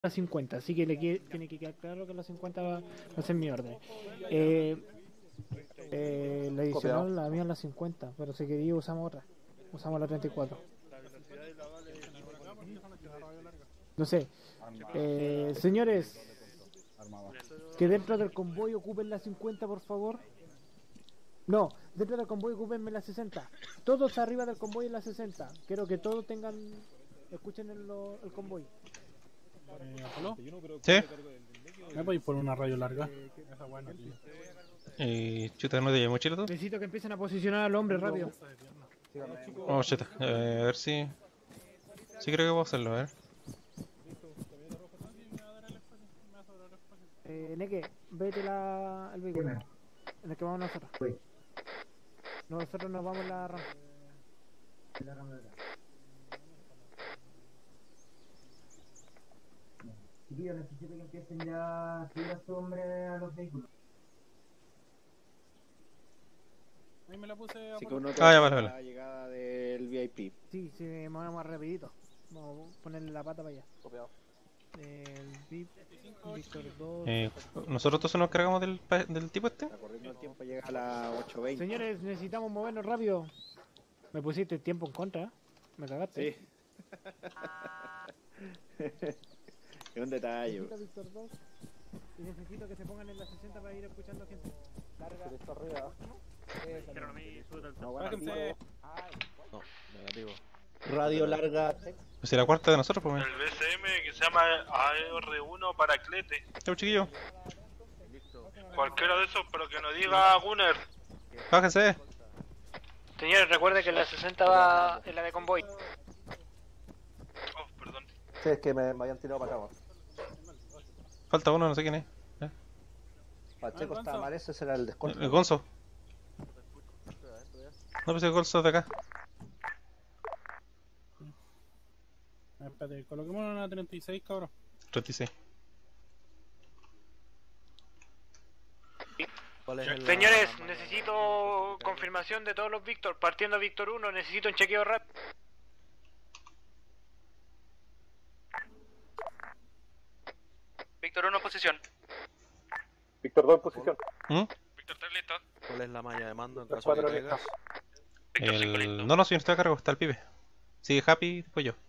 la 50, así que tiene que quedar claro que la 50 va a ser mi orden. La adicional la mía es la 50, pero si quería usamos otra. Usamos la 34. No sé. Señores, que dentro del convoy ocupen la 50, por favor. No, dentro del convoy ocupenme la 60. Todos arriba del convoy en la 60. Quiero que todos escuchen el convoy. ¿Aló? ¿Sí? ¿Me podéis poner una radio larga? Esa buena. Chuta, ¿no te llevo mochila tú? Necesito que empiecen a posicionar al hombre rápido. Oh, chuta. A ver si... Sí creo que puedo hacerlo, a ver. Neque, vete el vehículo en el que vamos nosotros. Nosotros nos vamos en la rampa. Chiquillos, necesito que empiecen ya a subir a su hombre a los vehículos. Ahí me la puse a Así que poner. uno Ya, vale. la llegada del VIP. Sí, movemos más rapidito. Vamos a ponerle la pata para allá. Copiado. El VIP, Víctor 2. ¿Nosotros todos nos cargamos del tipo este? Está corriendo el tiempo, llega a las 8:20. Señores, necesitamos movernos rápido. Me pusiste el tiempo en contra. Me cagaste. Sí. Es un detalle. Necesito Víctor 2. Y necesito que se pongan en la 60 para ir escuchando gente. Larga. No, Bájense. No, negativo. Radio larga. Pues si la cuarta de nosotros, pues. El BCM que se llama AR1 Paraclete. Chau, chiquillo. Cualquiera de esos, pero que nos diga Gunner. Bájense. Señores, recuerde que la 60 va en la de convoy. Oh, perdón. Sí, es que me habían tirado para acá. Falta uno, no sé quién es. Pacheco Gonzo. está mal, ese será el descuento. El Gonzo. No, pues el Gonzo es de acá. Espérate, coloquémonos en la 36, cabrón. 36. Señores, necesito confirmación de todos los Víctor. Partiendo Víctor 1, necesito un chequeo rápido. Víctor 1 en posición. Víctor 2 en posición. Víctor 3 listo. ¿Cuál es la malla de mando en caso de que caigas? Víctor 5 listo. No, si no estoy a cargo, está el pibe. Sigue Happy, después yo.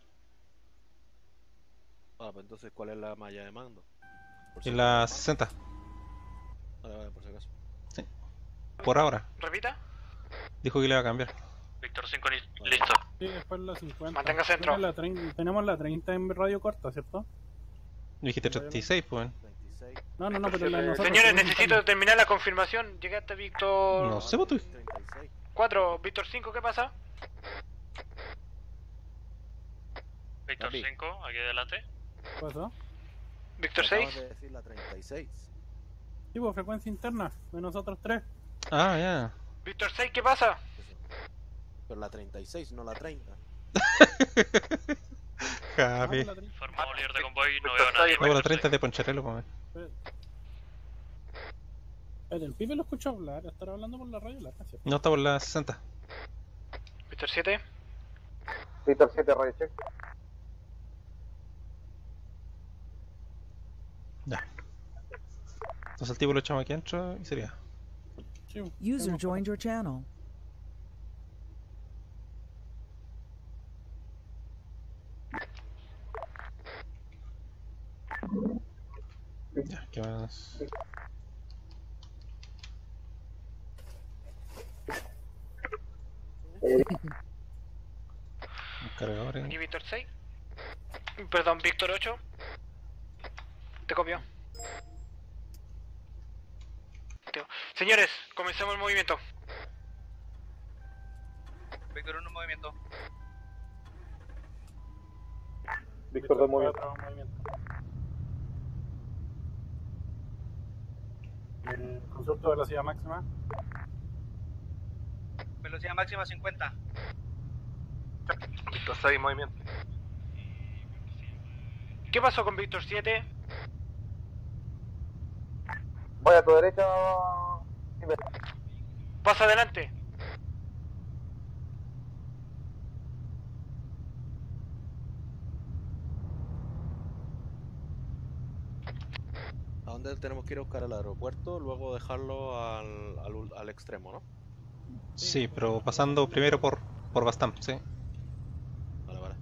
Ah, pues entonces, ¿cuál es la malla de mando? Por si En la acaso. 60. Vale, por si acaso. Por ahora. Repita. Dijo que le iba a cambiar. Víctor 5 listo. Sí, después la 50. Manténgase dentro. Tenemos la 30 en radio corta, ¿cierto? Me dijiste 36, pues. 36. No, pero la de nosotros. Señores, tenemos necesito interna. terminar la confirmación. Llegaste Víctor No sé, pues tú. 36. 4, Víctor 5, ¿qué pasa? Víctor Papi. 5, aquí adelante. ¿Qué pasó? Víctor Acabas 6. de decir la 36. Sí, pues frecuencia interna de nosotros tres. Ah, ya. Víctor 6, ¿qué pasa? Pero la 36, no la 30. Happy. Ah, la 30. Formado líder de convoy, no veo a nadie. Luego la 30 es de Poncharelo, pues. Espérate, el pibe lo escucho hablar, estar hablando por la radio larga, ¿cierto? No, está por la 60. Víctor 7. Víctor 7, radio check. Ya. Entonces el tipo lo echamos aquí adentro y sería. Sí, User tenemos- joined your channel. Ya, ¿qué más? Cargadores. ¿Y Víctor 6? Perdón, Víctor 8. Te copio. Señores, comencemos el movimiento. Víctor 1 en movimiento. Víctor 2 cuatro, movimiento. El consulto de velocidad máxima. Velocidad máxima 50. Víctor 6, movimiento. ¿Qué pasó con Víctor 7? Voy a tu derecha. Pasa adelante. dónde tenemos que ir a buscar al aeropuerto? Luego dejarlo al extremo, ¿no? Sí, pero pasando primero por Bastam, sí. Vale, vale.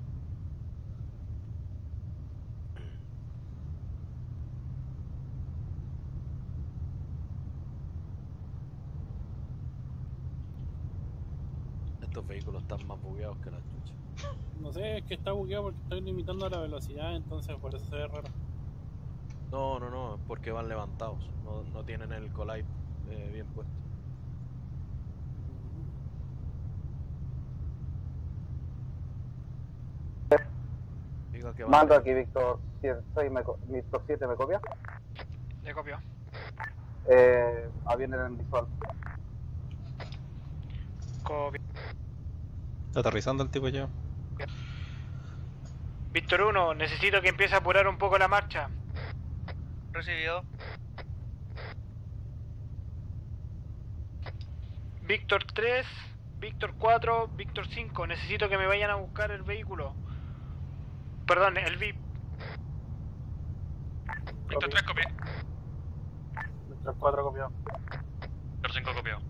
Estos vehículos están más bugueados que la chucha. No sé, es que está bugueado porque estoy limitando la velocidad, entonces por eso se ve raro. No, es porque van levantados. No tienen el collide bien puesto. Diga que van Mando aquí, Víctor 7, Víctor 7, ¿me copia? Le copió. Aviones en visual. Copia. Está aterrizando el tipo ya. Víctor 1, necesito que empiece a apurar un poco la marcha. Recibido. Víctor 3, Víctor 4, Víctor 5, necesito que me vayan a buscar el vehículo. Perdón, el VIP. Víctor 3 copié. Víctor 4 copiado. Víctor 5 copiado.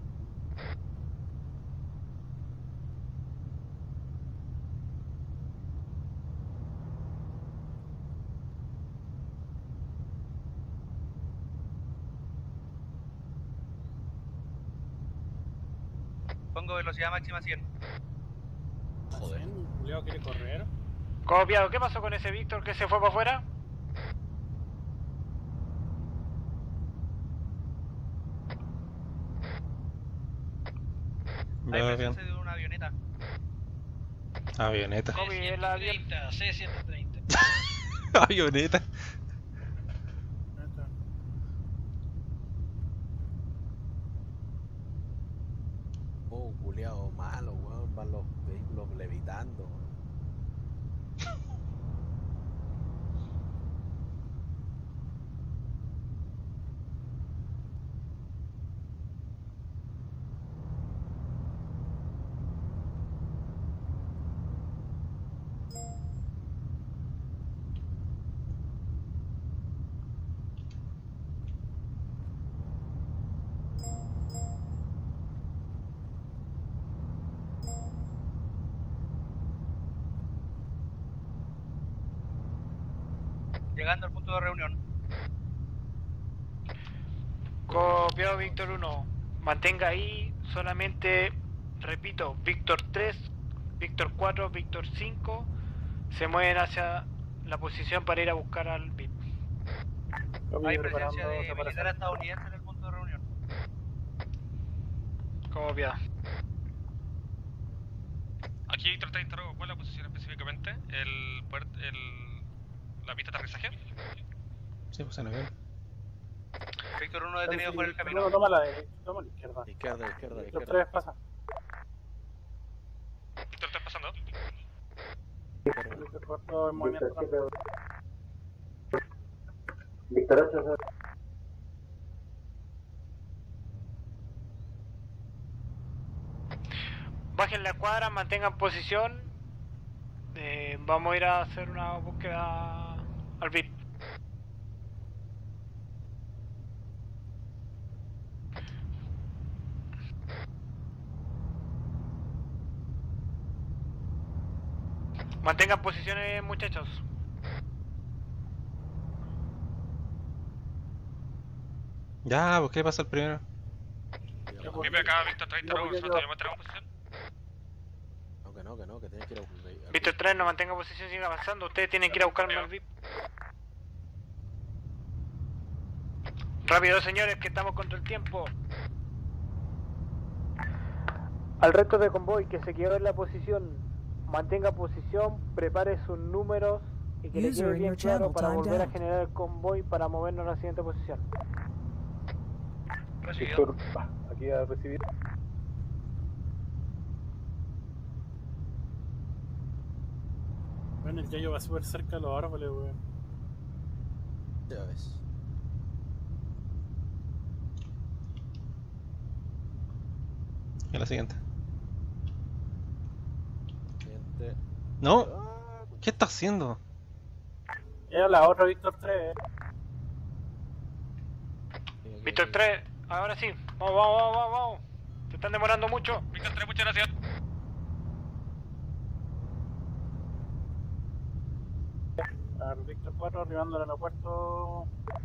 Pongo velocidad máxima 100. Joder, Julio quiere correr. Copiado, ¿qué pasó con ese Víctor que se fue para afuera? Veo bien. presencia de una avioneta. Avioneta. Copy, el avión. C-130. Avioneta. Oh, culiao malo, weón. Van los vehículos levitando. Llegando al punto de reunión. Copiado Víctor 1, mantenga ahí solamente, repito, Víctor 3, Víctor 4, Víctor 5, se mueven hacia la posición para ir a buscar al VIP. Hay presencia de militar estadounidense en el punto de reunión. Copiado. Aquí Víctor 3 interrogo, ¿cuál es la posición específicamente? ¿La pista de aterrizaje? Sí, pues en avión. Víctor 1 detenido por el camino. No, toma la derecha, toma la izquierda. Izquierda. Víctor 3 pasa. Víctor 3 pasando. Víctor 4 en movimiento. Víctor 8, Bajen la cuadra, mantengan posición. Vamos a ir a hacer una búsqueda al VIP. Mantengan posiciones, muchachos. Ya, pues ¿qué pasa el primero? Vive acá, Víctor 3 interrogo, ¿solo te muestra posición? Que tienes que ir a... Víctor 3, no mantenga posición, siga avanzando. Ustedes tienen que ir a buscarme al VIP. Rápido, señores, que estamos contra el tiempo. Al resto de convoy que se quedó en la posición, mantenga posición, prepare sus números y que le quede bien claro para volver a generar el convoy para movernos a la siguiente posición. Recibido. aquí a recibir. Bueno, el Yayo va súper cerca de los árboles, weón. Ya ves. Y la siguiente. Siguiente. No. ¿Qué está haciendo? Era la otra Víctor 3. Víctor 3, ahora sí. Vamos, vamos, vamos, vamos, vamos. Se están demorando mucho. Víctor 3, muchas gracias. Víctor 4 arribando al aeropuerto.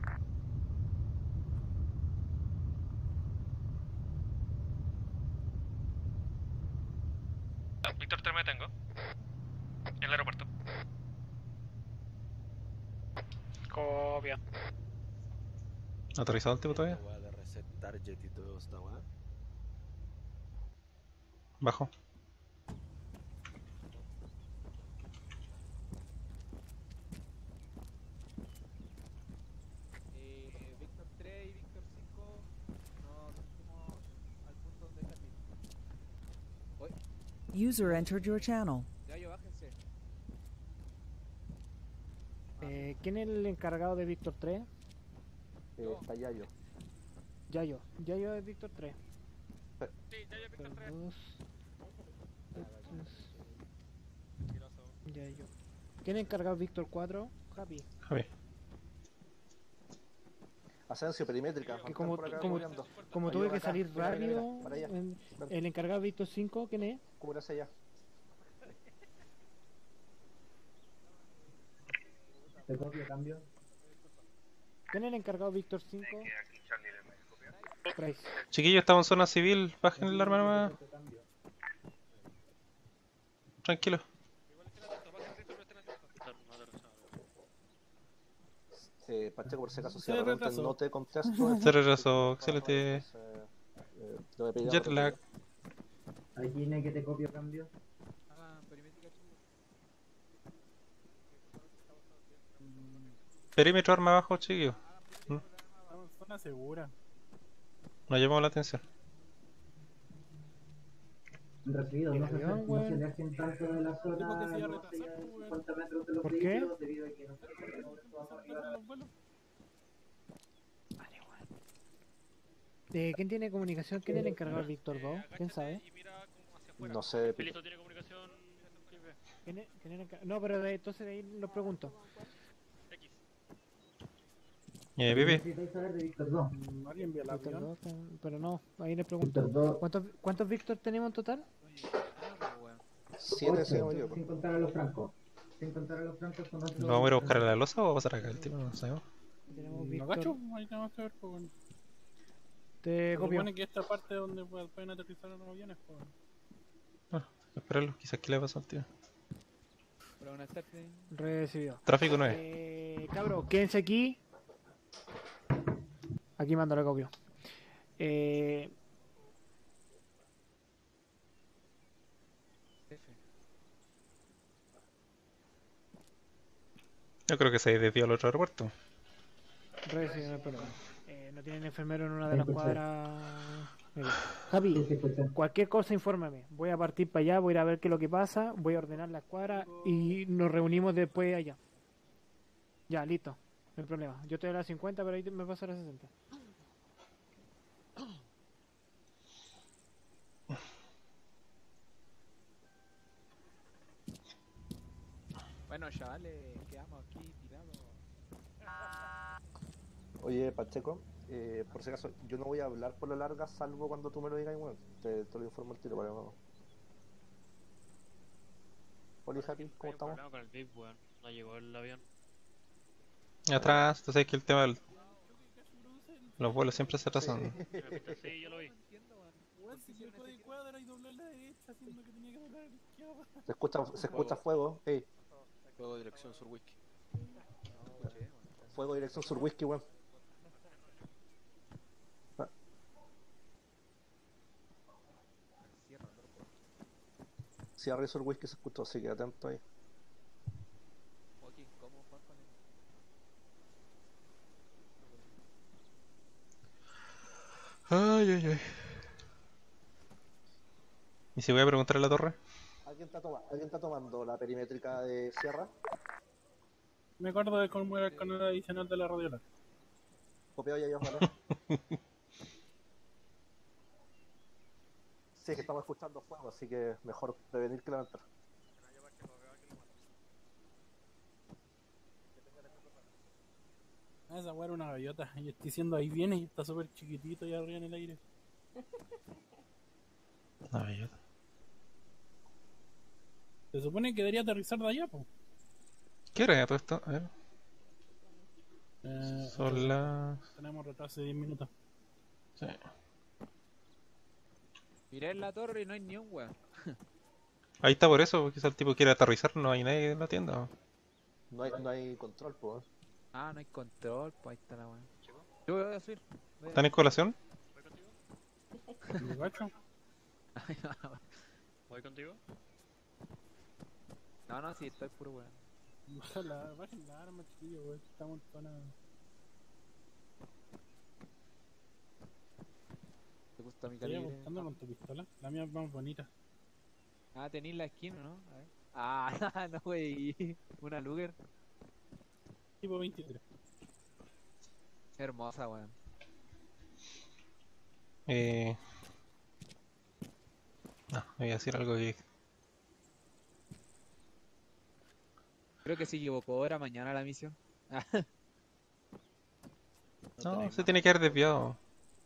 Víctor 3 me tengo. En el aeropuerto. Copia. ¿Aterrizado el tipo todavía? Voy a de reset target y todo esta weá. Bajo. Víctor 3 y Víctor 5 nos dirigimos al punto donde está el User entered your channel. Gallo, bájense. ¿Quién es el encargado de Víctor 3? Está Yayo. Yayo. Yayo es Víctor 3. Sí, ya yo Víctor 3. Yayo. ¿Quién es encargado de Víctor 4? Happy. Javi. Asensio, perimétrica. Que como tuve que salir rápido, el encargado de Víctor 5, ¿quién es? Cúbrase allá. Te copio, cambio. ¿Quién es el encargado de Víctor 5? Price. Chiquillos, estamos en zona civil. Bajen el arma nomás. Tranquilo. Pacheco, por si acaso, si de repente no te contesto. Se retrasó. Excelente. Te voy a pedir Jet lag. Aquí tiene que te copio, cambio. Perímetro arma abajo, chiquillos. Estamos en zona segura. Nos llamamos la atención. Recibido, no se Avión, no se weón. alejen tanto de la zona. Tipo que se iba a no retrasar, sé, weón. 50 metros de los ¿Por qué? vehículos, debido a que nosotros tenemos que vamos arriba. Los vuelos. ¿Quién tiene comunicación? ¿Quién es el encargado de Víctor 2? ¿Quién sabe? Y mira como hacia afuera. No sé, Felito tiene comunicación. ¿Quién es el encargado? No, pero entonces de ahí lo pregunto. X. Pipi. Necesitáis saber de Víctor 2. ¿Alguien vio el Víctor avión? 2, pero no, ahí le pregunto. Víctor 2. ¿Cuántos Víctor tenemos en total? 7 si no me equivoco. Sin contar a los francos. Sin contar a los francos con otros. ¿Lo vamos a ir a buscar a la losa o va a pasar acá el tipo? No sabemos. Tenemos No Víctor. cacho, ahí tenemos que ver. Pues, bueno. Te Se copio. supone que esta parte donde pueden aterrizar los aviones. Pues. Esperarlo, quizás que le pasa al tío. Hola, buenas tardes. Recibido. Tráfico 9. Cabro, quédense aquí. Aquí mando la copio. Yo creo que se desvió al otro aeropuerto. Recibido, no hay problema. No tienen enfermero en una de las cuadras. Javi, cualquier cosa infórmame. Voy a partir para allá, voy a ir a ver qué es lo que pasa, voy a ordenar la escuadra y nos reunimos después allá. Ya, listo. No hay problema. Yo estoy a las 50, pero ahí me paso a las 60. Bueno, chavales, quedamos aquí tirados. Oye, Pacheco, por si acaso, yo no voy a hablar por la larga, salvo cuando tú me lo digas, bueno, te lo informo al tiro para no. Hola, Happy, ¿cómo estamos? Con el VIP, weón. No llegó el avión. Atrás, tú sabes que el tema del... Los vuelos siempre se atrasan. Sí, yo lo vi. Weón, si yo de cuadra y doblé a la derecha, haciendo que tenía que doblar a la izquierda. Se escucha fuego, hey, Juego dirección sur whisky. fuego dirección sur whisky, weón. Cierre sur whisky se escuchó, así que atento ahí. ¿Cómo jugar con él? Ay, ay, ay. ¿Y si voy a preguntar a la torre? ¿Alguien está tomando la perimétrica de Sierra? Me acuerdo de cómo era el canal adicional de la radiola. Copiado ya yo, ¿vale? Sí, es que estamos escuchando fuego, así que mejor prevenir que lamentar. Ah, esa weá era una gaviota. Y estoy diciendo ahí viene y está súper chiquitito y arriba en el aire. Una bellota. Se supone que debería aterrizar de allá, po. ¿Qué hora era todo esto? A ver. Son las... Tenemos retraso de 10 minutos. Sí. Miré en la torre y no hay ni un weón. Ahí está por eso, quizás el tipo quiere aterrizar, no hay nadie en la tienda. No hay control, pues. Ah, no hay control, pues ahí está la weón. Yo voy a subir. ¿Están en colación? ¿Me gacho? ¿Voy contigo? No, no, sí, estoy puro weón. Bajen la arma, chiquillo, weón. Estamos en zona. ¿Te gusta mi Estoy calibre? apuntando con tu pistola. La mía es más bonita. Ah, tenéis la skin, ¿no? A ver. Ah, no, wey. Una Luger. Tipo 23. Hermosa, weón. No, voy a decir algo que... Creo que se equivocó, era mañana la misión. No, se tiene que haber desviado.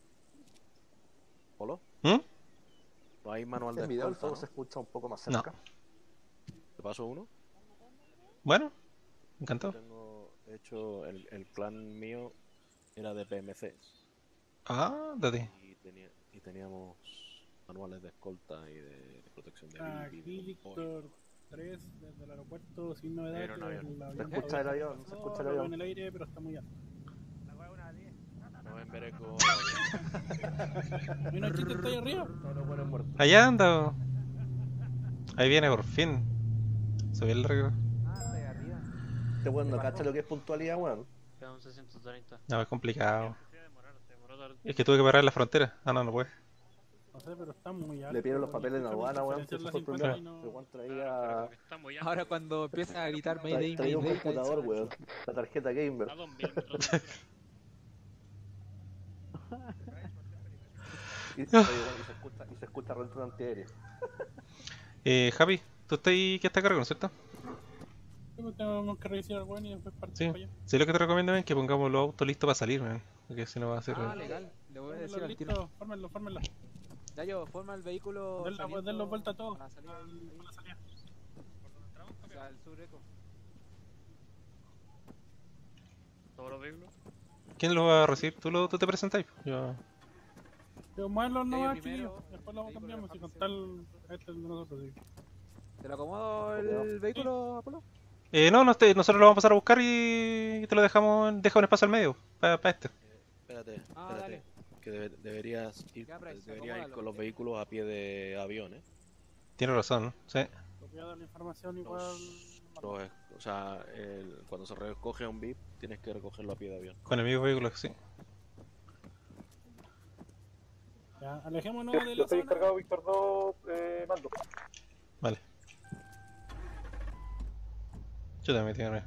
¿Polo? ¿Mm? No hay manual de En video el escolta, fuego ¿no? se escucha un poco más No. cerca. ¿Te paso uno? Bueno, encantado. Tengo, de hecho, el clan mío era de PMC Ah, date. y teníamos manuales de escolta y de protección de Aquí Víctor 3 desde el aeropuerto sin novedades. Era un avión. El Se avión escucha el todavía avión, se escucha el solo avión. en el aire, pero está muy alto. No en Bereco. Mira, chiste, está ahí arriba. Todos los buenos muertos. Allá anda. Ahí viene por fin. Subí el largo. Ah, está ahí arriba. Este weón no cacha lo que es puntualidad, weón. Queda un 630. No, es complicado. Se demoró tarde. Es que tuve que parar en la frontera. Ah, no, no puede. No sé, pero está muy alto. Le pidieron los papeles en Escucha aduana, weón. diferenciar Ese la fue el 50 problema. y no- El weón Pero traía, porque está muy alto. Ahora cuando empieza a gritar Mayday, traía un Mayday, computador, weón. La tarjeta gamer. A 2000 metros de altura. Y, oye, weón, y se escucha rento antiaéreo. Javi, tú estás ahí que está a cargo, ¿no es cierto? Sí, pues tenemos que revisar al weón y después partir Sí. para allá. Sí, lo que te recomiendo es que pongamos los autos listos para salir, man. Porque si no va a ser... Ah, legal. Le voy a decir al tiro. Listo, fórmenlo, fórmenlo. Ya yo, forma el vehículo. Denlo vuelta a todo. A la salida. A la salida. O sea, el sur eco. Todos los vehículos. ¿Quién lo va a recibir? ¿Tú te presentáis? Yo... Pero muévanlo Sí, nomás, primero, chiquillos. Después lo sí, cambiamos y porque con Ramsey- tal. Este es el de nosotros, sí. ¿Te lo acomodo el vehículo, Apolo? No, nosotros lo vamos a pasar a buscar y te lo dejamos, deja un espacio al medio para este. Espérate, Ah, espérate. dale. Que deberías ir, Ya, Bryce, deberías ir acomódalo. con los vehículos a pie de avión, ¿eh? Tienes razón, sí. Voy a dar la información igual. O sea, cuando se recoge un VIP, tienes que recogerlo a pie de avión. Con el mismo vehículo, sí. Ya, alejémonos de la zona. Víctor 2, mando. Vale. Yo también tengo.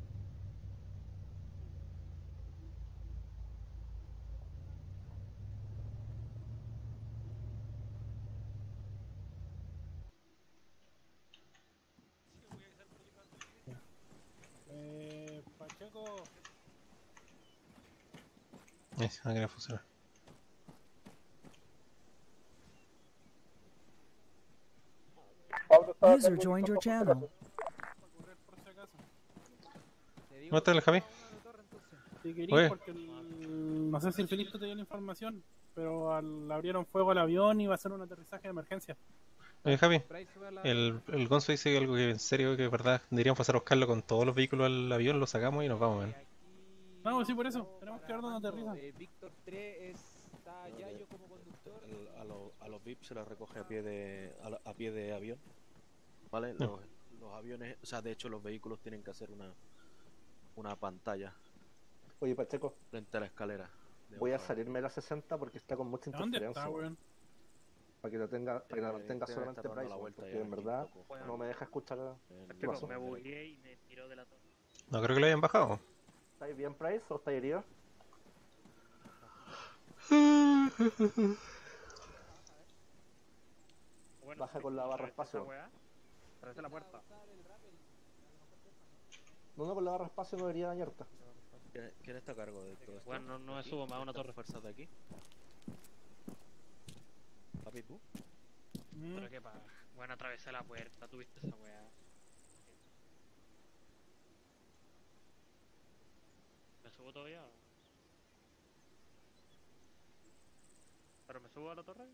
Pacheco. No quiere funcionar. User joined your channel. Correr por si acaso. ¿Cómo está el Javi? Si quería, Oye. porque no sé si el Felipe te dio la información, pero le abrieron fuego al avión y va a ser un aterrizaje de emergencia. Oye, Javi, Bryce, sube a la... el Gonzo dice algo que en serio, que es verdad, deberíamos pasar a buscarlo con todos los vehículos al avión, lo sacamos y nos vamos, man. No, sí, por eso. Tenemos que ver dónde aterriza. Víctor 3 está Yayo como conductor. A los VIP se los recoge a pie a pie de avión, ¿vale? No. Los aviones, o sea, de hecho los vehículos tienen que hacer una pantalla Oye, Pacheco, frente a la escalera. voy a salirme de la 60 porque está con mucha ¿Dónde interferencia. está, weón. weón? Para que la mantenga Debe estar solamente dando Bryce, la vuelta porque ya en aquí, verdad loco. no me deja escuchar. ¿Qué Chico, pasó? me bugueé y me tiró de la torre. No creo que lo hayan bajado. ¿Estáis bien, Price, o estáis heridos? Bueno, Baja con la barra espacio. Atravesé la puerta. No, con la barra espacio no debería dañarte. ¿Quién está a cargo de todo esto? Bueno, no me subo más a una torre. ¿Fuerzas de aquí? ¿Papi tú? Pero qué pasa. Bueno, atravesé la puerta, tuviste esa weá. ¿Me subo todavía? ¿Pero me subo a la torre?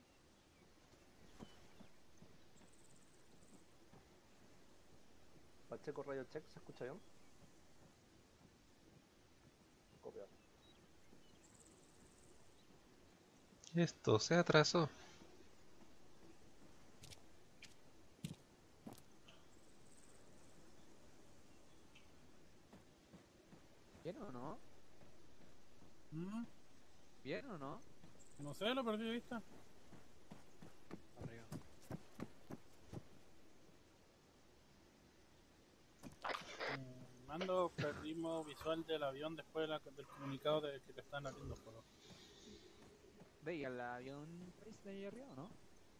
Pacheco Radio Check, ¿se escucha bien? Copiar. Esto se atrasó. ¿Bien o no? Mm, ¿Bien o no? No sé, lo perdí de vista. Arriba. Mando, perdimos visual del avión después del comunicado de que te están abriendo fuego. ¿Veía el avión de ahí arriba o no?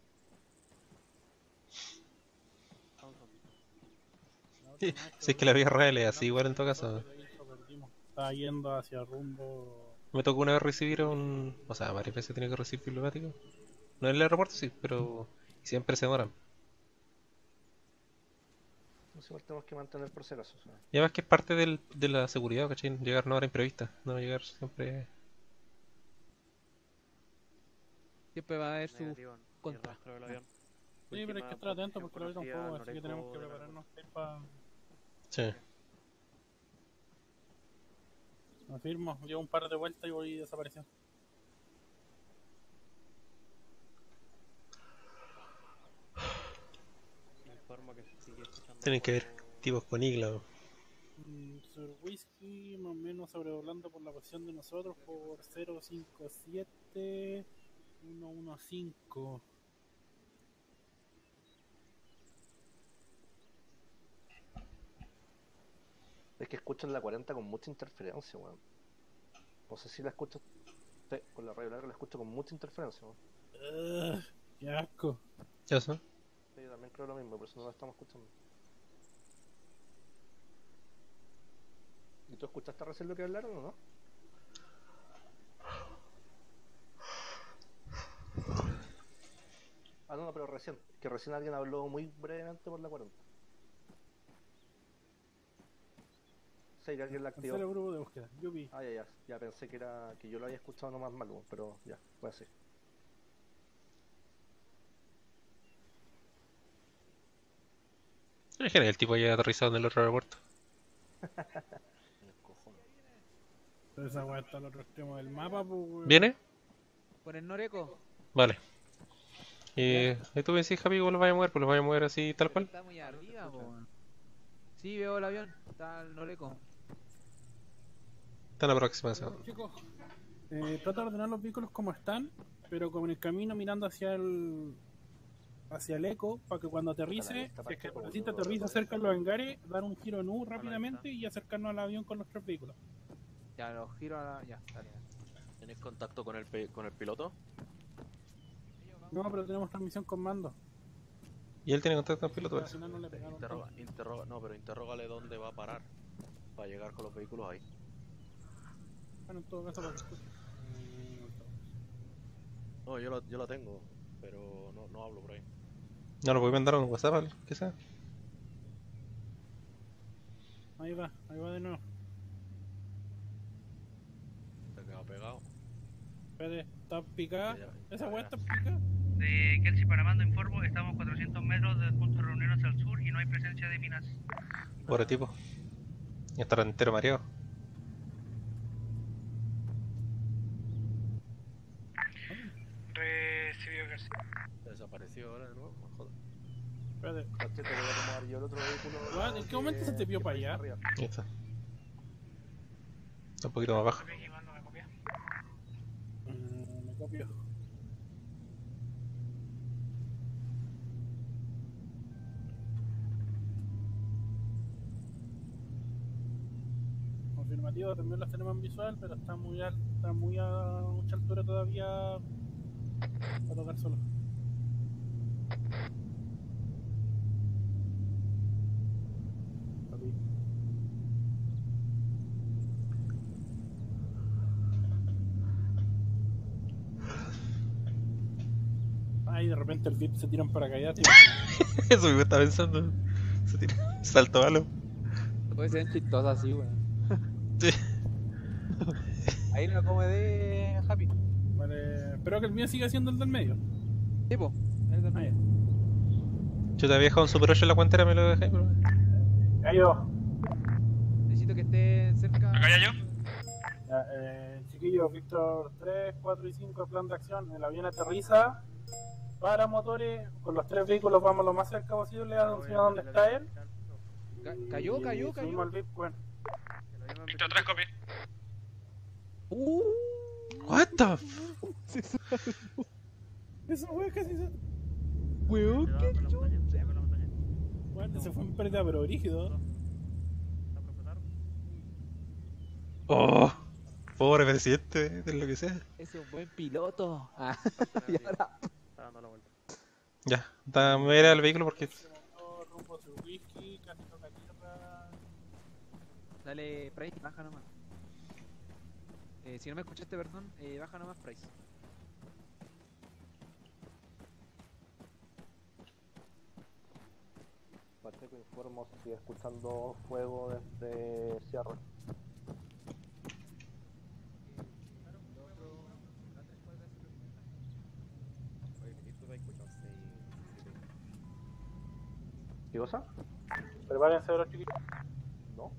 Si es que la vida real es así, igual en todo caso. Estaba yendo hacia rumbo. Me tocó una vez recibir un... O sea, varias veces he tenido que recibir diplomático. No en el aeropuerto, sí, pero siempre se demoran. Igual tenemos que mantener por si acaso. O sea. Y además que es parte de la seguridad, ¿cachai? Llegar a una hora imprevista, no llegar siempre... Siempre va a haber su Negativo, contra. y el rastro del avión. Sí, pero hay que estar atento porque lo ahorita un poco, así que tenemos que prepararnos para. Sí. Me firmo, llevo un par de vueltas y voy desapareciendo. Informo que se sigue escuchando. Tienen que ver tipos con igla. Sur Whisky, más o menos sobrevolando por la posición de nosotros por 057 115. Es que escucho en la 40 con mucha interferencia, weón. No sé si la escucho. Sí, con la radio larga la escucho con mucha interferencia, weón. ¡Qué asco! ¿Ya eso? Sí, yo también creo lo mismo, por eso no la estamos escuchando. ¿Y tú escuchaste recién lo que hablaron o no? Ah, no, pero recién. Que recién alguien habló muy brevemente por la 40. Sí, que alguien la activó. Cancela el grupo de búsqueda, yo vi. Ah, ya pensé que era que yo lo había escuchado nomás mal, weón, pero ya, fue así. Es genial, el tipo ya aterrizado en el otro aeropuerto. Pero esa weá está al otro extremo del mapa, pues, weón. ¿Viene? ¿Por el Noreco? Vale. Y tú me decís, Javi, ¿cómo los vaya a mover? Pues los vaya a mover así, tal cual. Está muy arriba, po. Sí, veo el avión. Está el Noreco. Está en la aproximación. Chicos, trata de ordenar los vehículos como están, pero como en el camino mirando hacia el eco, para que cuando aterrice, si es que el recinto aterriza cerca de los hangares, dar un giro en U rápidamente y acercarnos al avión con los tres vehículos. Ya, los giro a la... Ya, dale. ¿Tienes contacto con el piloto? No, pero tenemos transmisión con mando. Y él tiene contacto con el piloto. Al final no le pegaron todo. Interrógale dónde va a parar para llegar con los vehículos ahí. Bueno, en todo caso, para que escuche. No, yo la tengo, pero no hablo por ahí. No lo voy a mandar a un WhatsApp, ¿qué sea? Ahí va de nuevo. Se queda pegado. Espérate, está picada. Ya. Esa weá está picada. De Kelsey Panamando informo, estamos a 400 metros del punto de reunión hacia el sur y no hay presencia de minas. Pobre tipo. Ya estará entero mareado. Recibido García. Se desapareció ahora de nuevo, joder. Espérate. Te voy a tomar yo el otro vehículo. What? ¿En qué momento se te vio para allá? Arriba. Ahí está. Está un poquito más bajo. Me copio. Confirmativo, también las tenemos en visual, pero está muy alta, está muy a mucha altura todavía para tocar solo. y de repente el VIP se tiran para caer. Eso me estaba pensando. Se tira, salto malo. Puede ser chistoso así, weón. Sí. Ahí no come de Happy. Vale, espero que el mío siga siendo el del medio. Tipo, el del medio. Yo te había dejado un Super 8 en la cuentera, me lo dejé, pero... Gallo. Necesito que esté cerca. ¿Acá ya yo? Chiquillos, Víctor 3, 4 y 5, el plan de acción. El avión aterriza, para motores, con los 3 vehículos vamos lo más cerca posible a donde está él. Cayó. Subimos al VIP, bueno. Víctor 3, copy. What the Eso fue casi se... Weón, qué Bueno, se fue en pérdida, pero brígido. Oh, pobre presidente de lo que sea. Ese es un buen piloto. Y ahora. Está dando la vuelta. Ya, me voy a ir al vehículo porque... Rumbo su whisky, casi toca tierra. Dale, Price, baja nomás. Si no me escuchaste, perdón, baja nomás, Price. Pacheco informo si sigue escuchando fuego desde Sierra. ¿Qué cosa? Prepárense los chiquillos. No.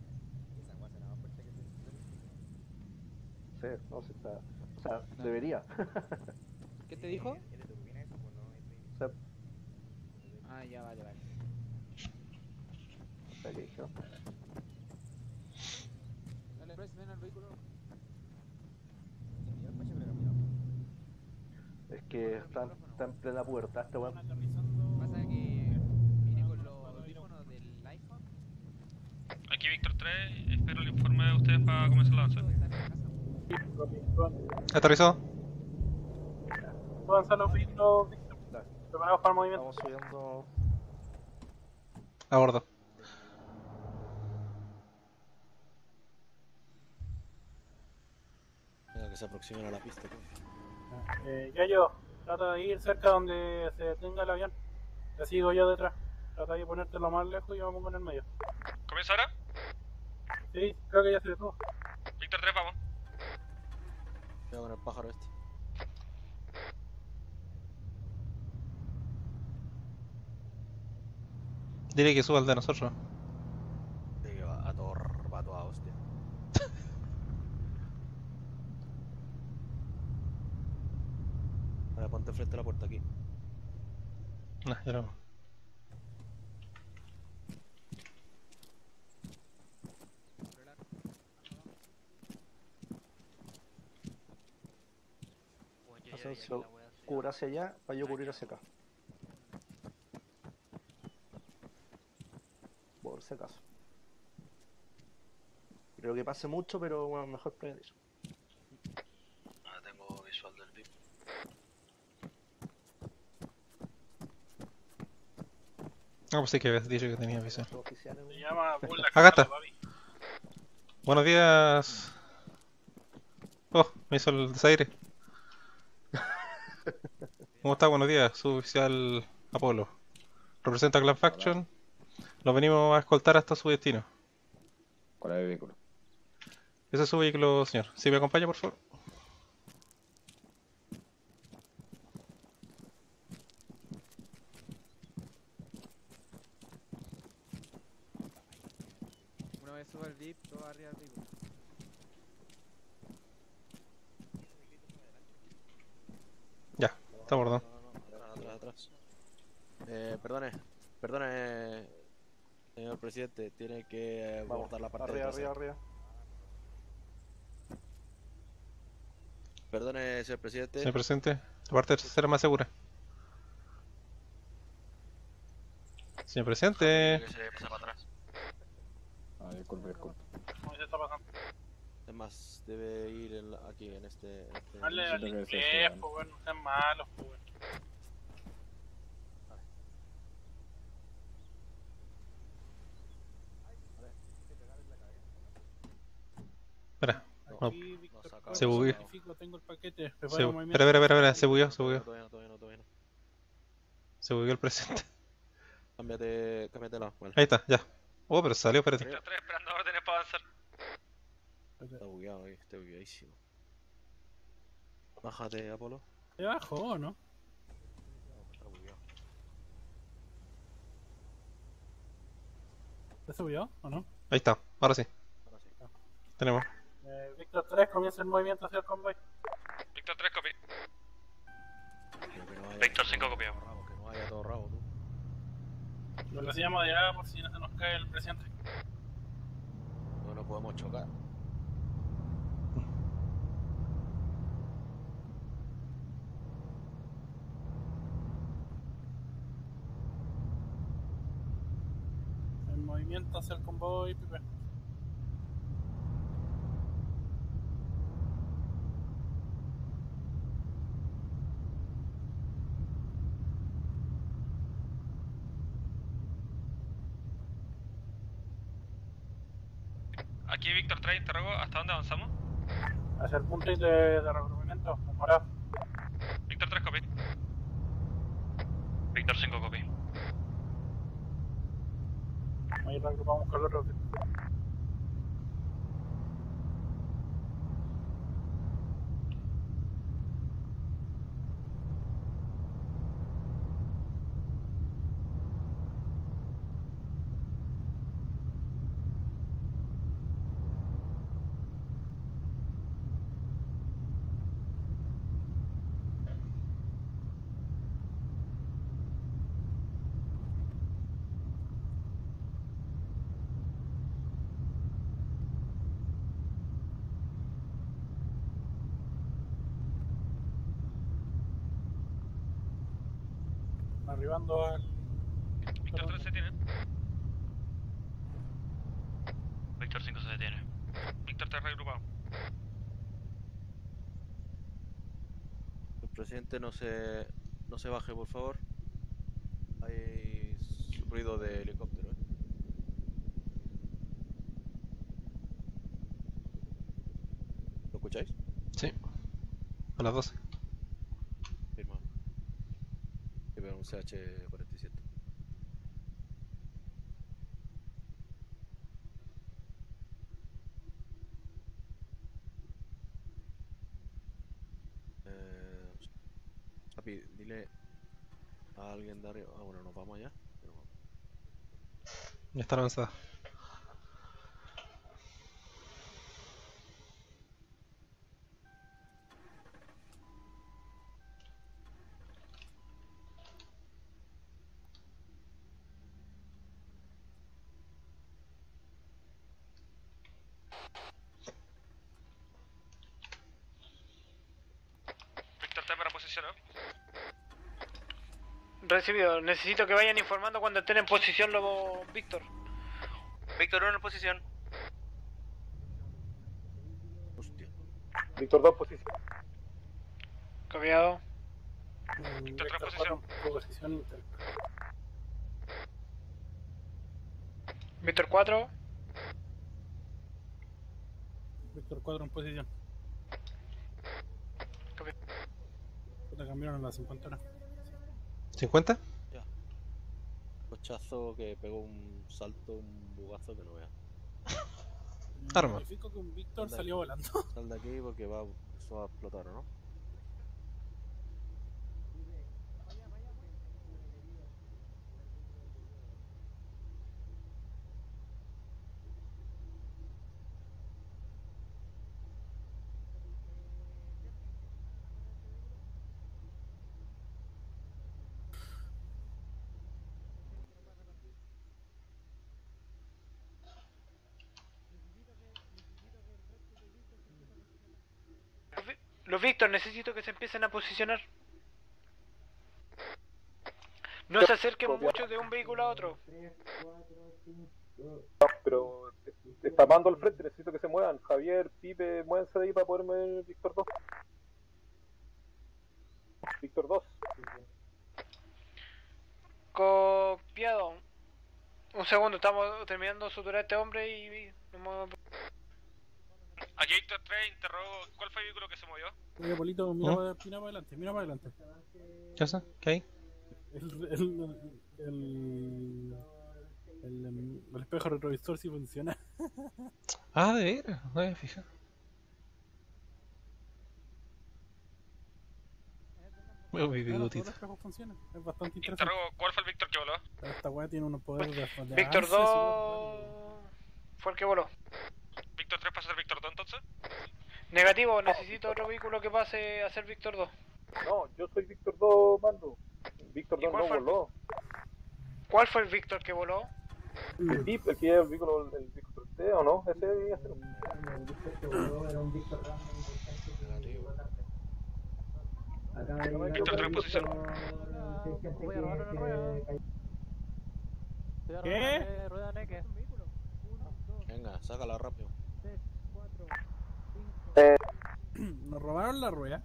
Sí, no se está. O sea, debería. ¿Qué te dijo? O sea, Ah, ya, vale. ¿qué dijeron? Dale, Price, ven al vehículo. Es que está en plena puerta este weón. Pasa que viene con los audífonos del iPhone. Aquí Víctor 3, espero el informe de ustedes para comenzar la avanzada. ¿Aterrizó? Avanza los vehículos, Víctor. Preparados para el movimiento. Estamos subiendo. A bordo. Venga, que se aproximen a la pista. Gallo, trata de ir cerca donde se detenga el avión. Te sigo yo detrás. Trata de ponerte lo más lejos y yo me pongo en el medio. ¿Comienza ahora? Sí, creo que ya se detuvo. Víctor 3, vamos. Voy con el pájaro este. Dile que suba al de nosotros. Sí, que va a toda hostia. Vale, ponte frente a la puerta aquí. No, ya no. Asensio, cubra hacia allá para yo cubrir hacia acá. Por si acaso. Creo que pase mucho, pero bueno, mejor prevenir. Ahora tengo visual del VIP. Ah, pues sí que habías dicho que tenía visión. Se llama Bull la Acá está. papi. Buenos días. Oh, me hizo el desaire. ¿Cómo está? Buenos días, suboficial Apolo. Representa Clan Faction. Nos venimos a escoltar hasta su destino. ¿Cuál es el vehículo? Ese es su vehículo, señor. ¿Sí me acompaña, por favor? Una vez suba el VIP, todo arriba del vehículo. Ya, está a bordo. Atrás. Perdone, señor presidente, tiene que abordar la parte Arriba, de trasera. arriba. Perdone, señor presidente. Señor presidente, la parte trasera más segura. Señor presidente. Que se pasa para atrás. Ah, disculpe. ¿Cómo se está pasando? Es más, debe ir aquí en este. Dale al inglés, pues bueno, no sean malos, pues bueno. Espera, no, Aquí, Víctor, se bugueó. Tengo el paquete. Espera, se bugueó. Todavía no. Se bugueó el presente. Cámbiate la. Vale. Ahí está, ya. Oh, pero salió, espérate. Víctor 3 esperando órdenes para avanzar. Está bugueado ahí, está bugueadísimo. Bájate, Apolo. ¿Te bajó o no? Está bugueado. ¿Te subió o no? Ahí está, ahora sí. Ahora sí. Tenemos. Víctor 3 comienza el movimiento hacia el convoy. Víctor 3 copy. Pero que no haya Víctor todo 5 copiado. rabo, que no vaya todo rabo, tú. Velocidad moderada por si no se nos cae el presidente. No podemos chocar. El movimiento hacia el convoy, Pipe. Aquí Víctor 3, interrogo, ¿hasta dónde avanzamos? Hacia el punto de recubrimiento, morado. Víctor 3 copy. Víctor 5 copy. Ahí reagrupamos con el otro. Arribando al... Víctor 3 se detiene. Víctor 5 se detiene. Víctor 3 reagrupado. El presidente no se baje, por favor. Hay ruido de helicóptero, ¿Lo escucháis? Sí. A las 12. Firmado. Que veo un CH-47. Papi, dile a alguien de arriba. Ah, bueno, nos vamos allá. Ya está avanzada. Víctor 3 para posicionar. Recibido. Necesito que vayan informando cuando estén en posición los Víctor. Víctor 1 en posición. Hostia. Víctor 2 posición. Copiado. Víctor 3 posición. Posición inter. Víctor 4. Víctor 4 en posición. Te cambiaron a la 50 hora. ¿50? Ya. Cochazo que pegó un salto, un bugazo que no vea. Arma. Verifico que un Víctor Sal de salió volando. Sal de aquí porque eso va a explotar, ¿o no? Los Víctor, necesito que se empiecen a posicionar. No se acerquen mucho de un vehículo a otro. Pero está mando al frente, necesito que se muevan. Javier, Pipe, muévanse de ahí para poder mover Víctor 2. Víctor 2. Copiado. Un segundo, estamos terminando de suturar a este hombre y... Aquí Víctor 3, interrogo. ¿Cuál fue el vehículo que se movió? Oye, Polito, mira para adelante, mira para adelante. ¿Qué pasa? ¿Qué hay? el espejo retrovisor sí funciona. Ah, de veras, no me había fijado. Veo mi Claro, todos bigotito. los espejos funcionan. Es bastante interesante. Interrogo, ¿cuál fue el Víctor que voló? Esta weá tiene unos poderes de Víctor avance, 2 fue el que voló. ¿Víctor 3 pasa a ser Víctor 2 entonces? Negativo, necesito otro vehículo que pase a ser Víctor 2. No, yo soy Víctor 2, mando. Víctor ¿Y 2 cuál no fue el- voló. ¿Cuál fue el Víctor que voló? El tip, el que lleva el vehículo, el Víctor T, ¿o no? Ese debía ser. El Víctor que voló era un Víctor random importante que llegó tarde. Acaba de llegar Víctor, otro en posición. si hay gente que cayó. ¿Qué? Rueda neque. Venga, sácala rápido. 3, 4, 5. Nos robaron la rueda.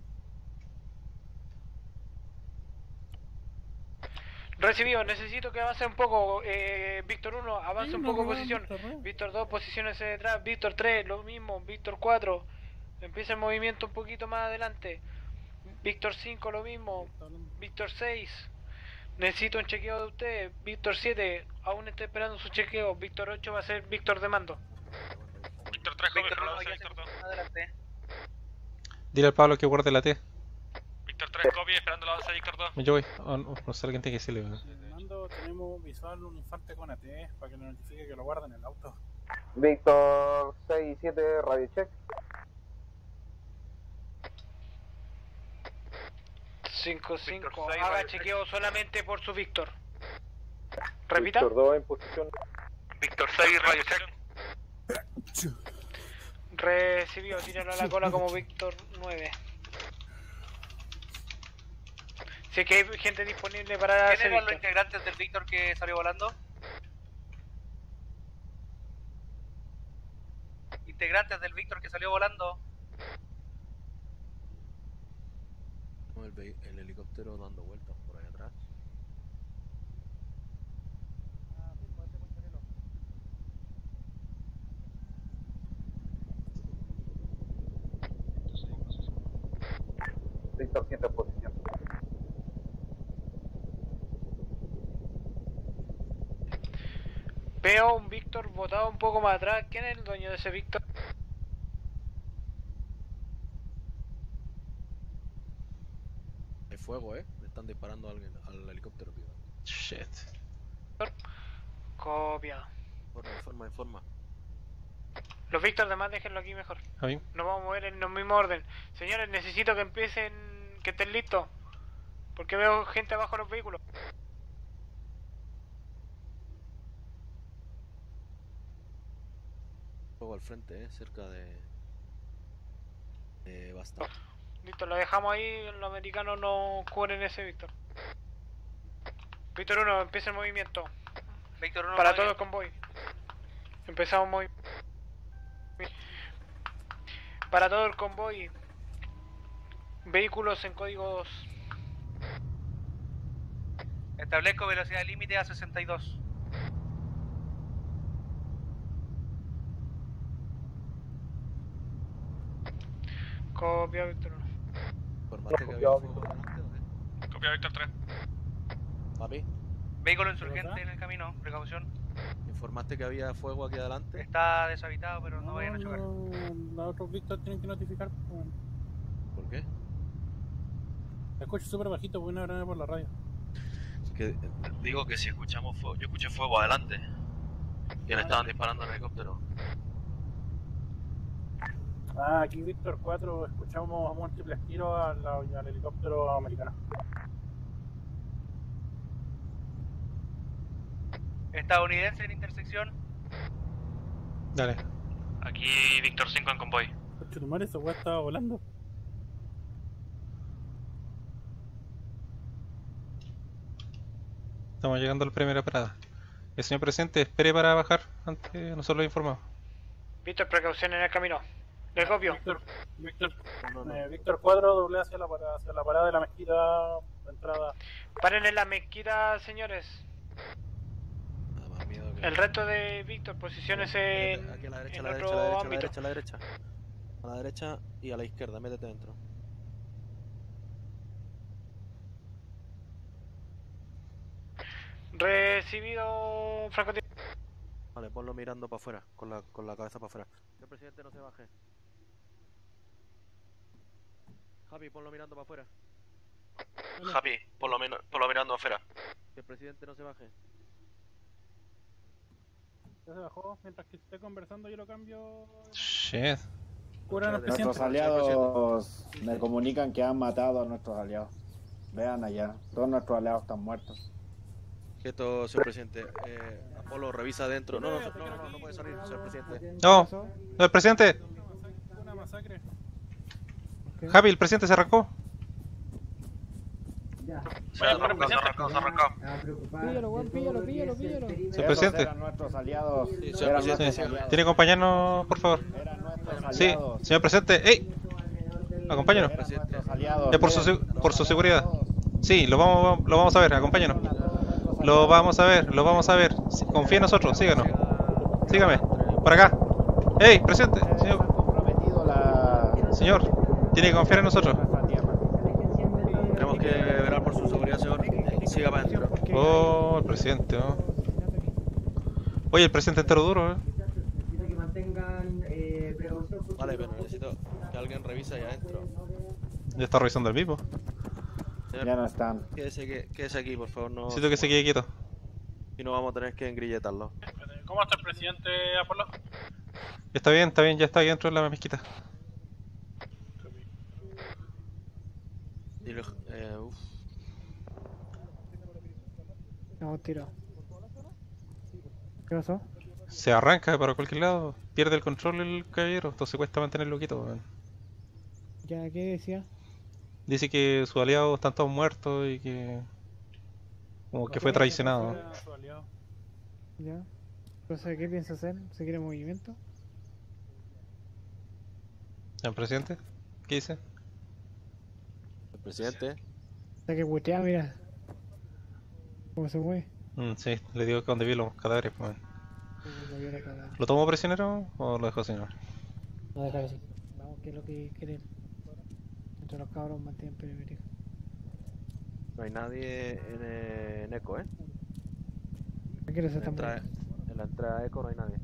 Recibido, necesito que avance un poco. Víctor 1, avance Sí, un nos poco robaron posición. nuestra rueda. Víctor 2, posiciónese detrás. Víctor 3, lo mismo. Víctor 4, empieza el movimiento un poquito más adelante. Víctor 5, lo mismo. Víctor 6, necesito un chequeo de usted. Víctor 7, aún estoy esperando su chequeo. Víctor 8 va a ser Víctor de mando. Víctor 3, joven, Víctor pero 1, avance ya Víctor 2. adelante. Dile al Pablo que guarde la T. Víctor 3, copy, esperando el avance de Víctor 2. Yo voy. Oh, no sé, alguien tiene que decirle. weón. Mando, tenemos visual un infante con AT para que le notifique que lo guarda en el auto. Víctor 6 y 7, radio check. 5-5, seis, haga radio chequeo solamente por su Víctor. Repita. Víctor 2 en posición. Víctor 6, radio check. Recibió, tíralo a la cola como Víctor 9. Si es que hay gente disponible para ¿Quién hacer eran los Víctor. integrantes del Víctor que salió volando? Integrantes del Víctor que salió volando. El helicóptero dando vueltas por ahí atrás. Víctor 7 en posición. Veo un Víctor botado un poco más atrás. ¿Quién es el dueño de ese Víctor? Hay fuego, le están disparando a alguien, al helicóptero, tío. Shit. Copia. Informa. Los Víctor demás déjenlo aquí mejor. ¿A mí? Nos vamos a mover en el mismo orden. Señores, necesito que empiecen, que estén listos. Porque veo gente abajo de los vehículos. Fuego al frente, cerca de Basta. Listo, lo dejamos ahí, los americanos no cubren ese Víctor. Víctor 1, empieza el movimiento. Víctor 1, Para todo el convoy. Empezamos muy. Para todo el convoy. Vehículos en códigos. Establezco velocidad límite a 62. Copia Víctor 1. ¿Informaste que había fuego delante o qué? Copia Víctor 3. Papi, Vehículo insurgente en el camino, precaución. ¿informaste que había fuego aquí adelante? Está deshabitado, pero no vayan a chocar. Los otros Víctor tienen que notificar. ¿Por qué? Te escucho súper bajito, voy a hablar por la radio. Es que digo que si escuchamos fuego, yo escuché fuego adelante. Y le estaban disparando al helicóptero. Aquí Víctor 4, escuchamos múltiples tiros al helicóptero americano. Estadounidense en intersección. Dale. Aquí Víctor 5 en convoy. Coche tu madre, esa weá estaba volando. Estamos llegando a la primera parada. El señor presidente, espere para bajar. Antes nosotros lo informamos. Víctor, precaución en el camino. Le copio. Víctor 4, doble hacia la parada de la mezquita, entrada. Paren en la mezquita, señores. Nada más miedo que... El resto de Víctor, posiciones en, Aquí a la derecha, en a la otro derecha, a la ámbito. derecha, a la derecha, a la derecha. A la derecha y a la izquierda, métete dentro. Recibido, francotirador. Vale, ponlo mirando para afuera, con la cabeza para afuera. Que el presidente no se baje. Javi, ponlo mirando para afuera. Javi, ponlo mirando afuera. Que el presidente no se baje. Ya se bajó. Mientras que esté conversando, yo lo cambio. Shit. Curan al presidente. Nuestros aliados me comunican que han matado a nuestros aliados. Vean allá, todos nuestros aliados están muertos. Quieto, señor presidente. Apolo, revisa adentro. No puede salir, señor presidente. No, el presidente. Una masacre. Javi, el presidente se arrancó. Se arrancó. Píllalo, Juan, píllalo. Señor presidente. Eran nuestros aliados. Sí, señor presidente. Sí. ¿Tiene que acompañarnos, por favor? Sí, señor presidente. ¡Ey! Acompáñanos. Por su seguridad. Sí, lo vamos a ver, acompáñanos. Lo vamos a ver. Sí, confía en nosotros, síganos. Sígame. Por acá. ¡Ey, presidente! Señor, tiene que confiar en nosotros. Tenemos que velar por su seguridad, señor. Siga para adentro. Oh, el presidente, ¿no? Oye, el presidente entero duro, Vale, pero necesito que alguien revise allá adentro. Ya está revisando el mismo. Señor, Ya no están. Quédese aquí, por favor. No, Necesito que se quede quieto. y no vamos a tener que engrilletarlo. ¿Cómo está el presidente, Apolo? Está bien, ya está aquí dentro de la mezquita. Y No, tiro. ¿Qué pasó? Se arranca para cualquier lado, pierde el control el caballero, entonces cuesta mantenerlo quieto. Man. ¿Ya qué decía? Dice que sus aliados están todos muertos y que... como que fue traicionado. ¿Ya? Entonces, ¿qué piensa hacer? ¿Se quiere movimiento? ¿El presidente? ¿Qué dice? el presidente. Está que putea, mira. ¿Cómo se mueve? Sí, le digo que donde vi los cadáveres. Man. Lo vio la cagada. ¿Lo tomó prisionero o lo dejó señor? No, déjalo así. Vamos, ¿qué es lo que quieren? Entre los cabros mantienen perimétrico. No hay nadie en Eco, ¿eh? ¿A qué hora se están moviendo? En la entrada de Eco no hay nadie.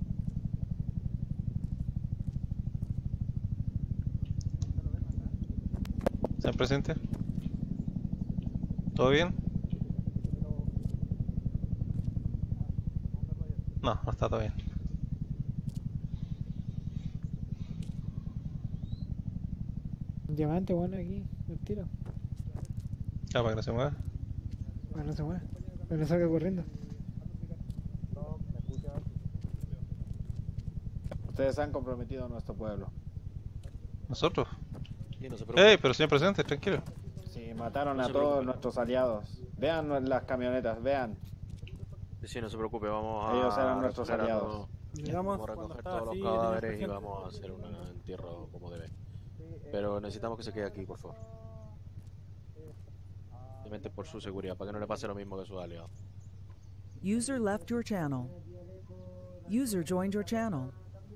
¿Señor presidente? ¿Todo bien? No, no está todo bien. Un diamante, bueno, aquí, el tiro. Ah, para que no se mueva. Bueno, no se mueve. Pero no salga corriendo. Ustedes han comprometido a nuestro pueblo. ¿Nosotros? Sí, no se preocupe. Pero señor presidente, tranquilo. Sí, mataron No a se todos preocupe. nuestros aliados. Vean las camionetas, vean. Sí, no se preocupe, vamos a... Ellos eran nuestros recoger a aliados. Llegamos Vamos a cuando recoger estaba todos así, los cadáveres y tenía vamos a hacer un entierro como debe. Pero necesitamos que se quede aquí, por favor. Simplemente por su seguridad, para que no le pase lo mismo que a sus aliados. User left your channel. User joined your channel.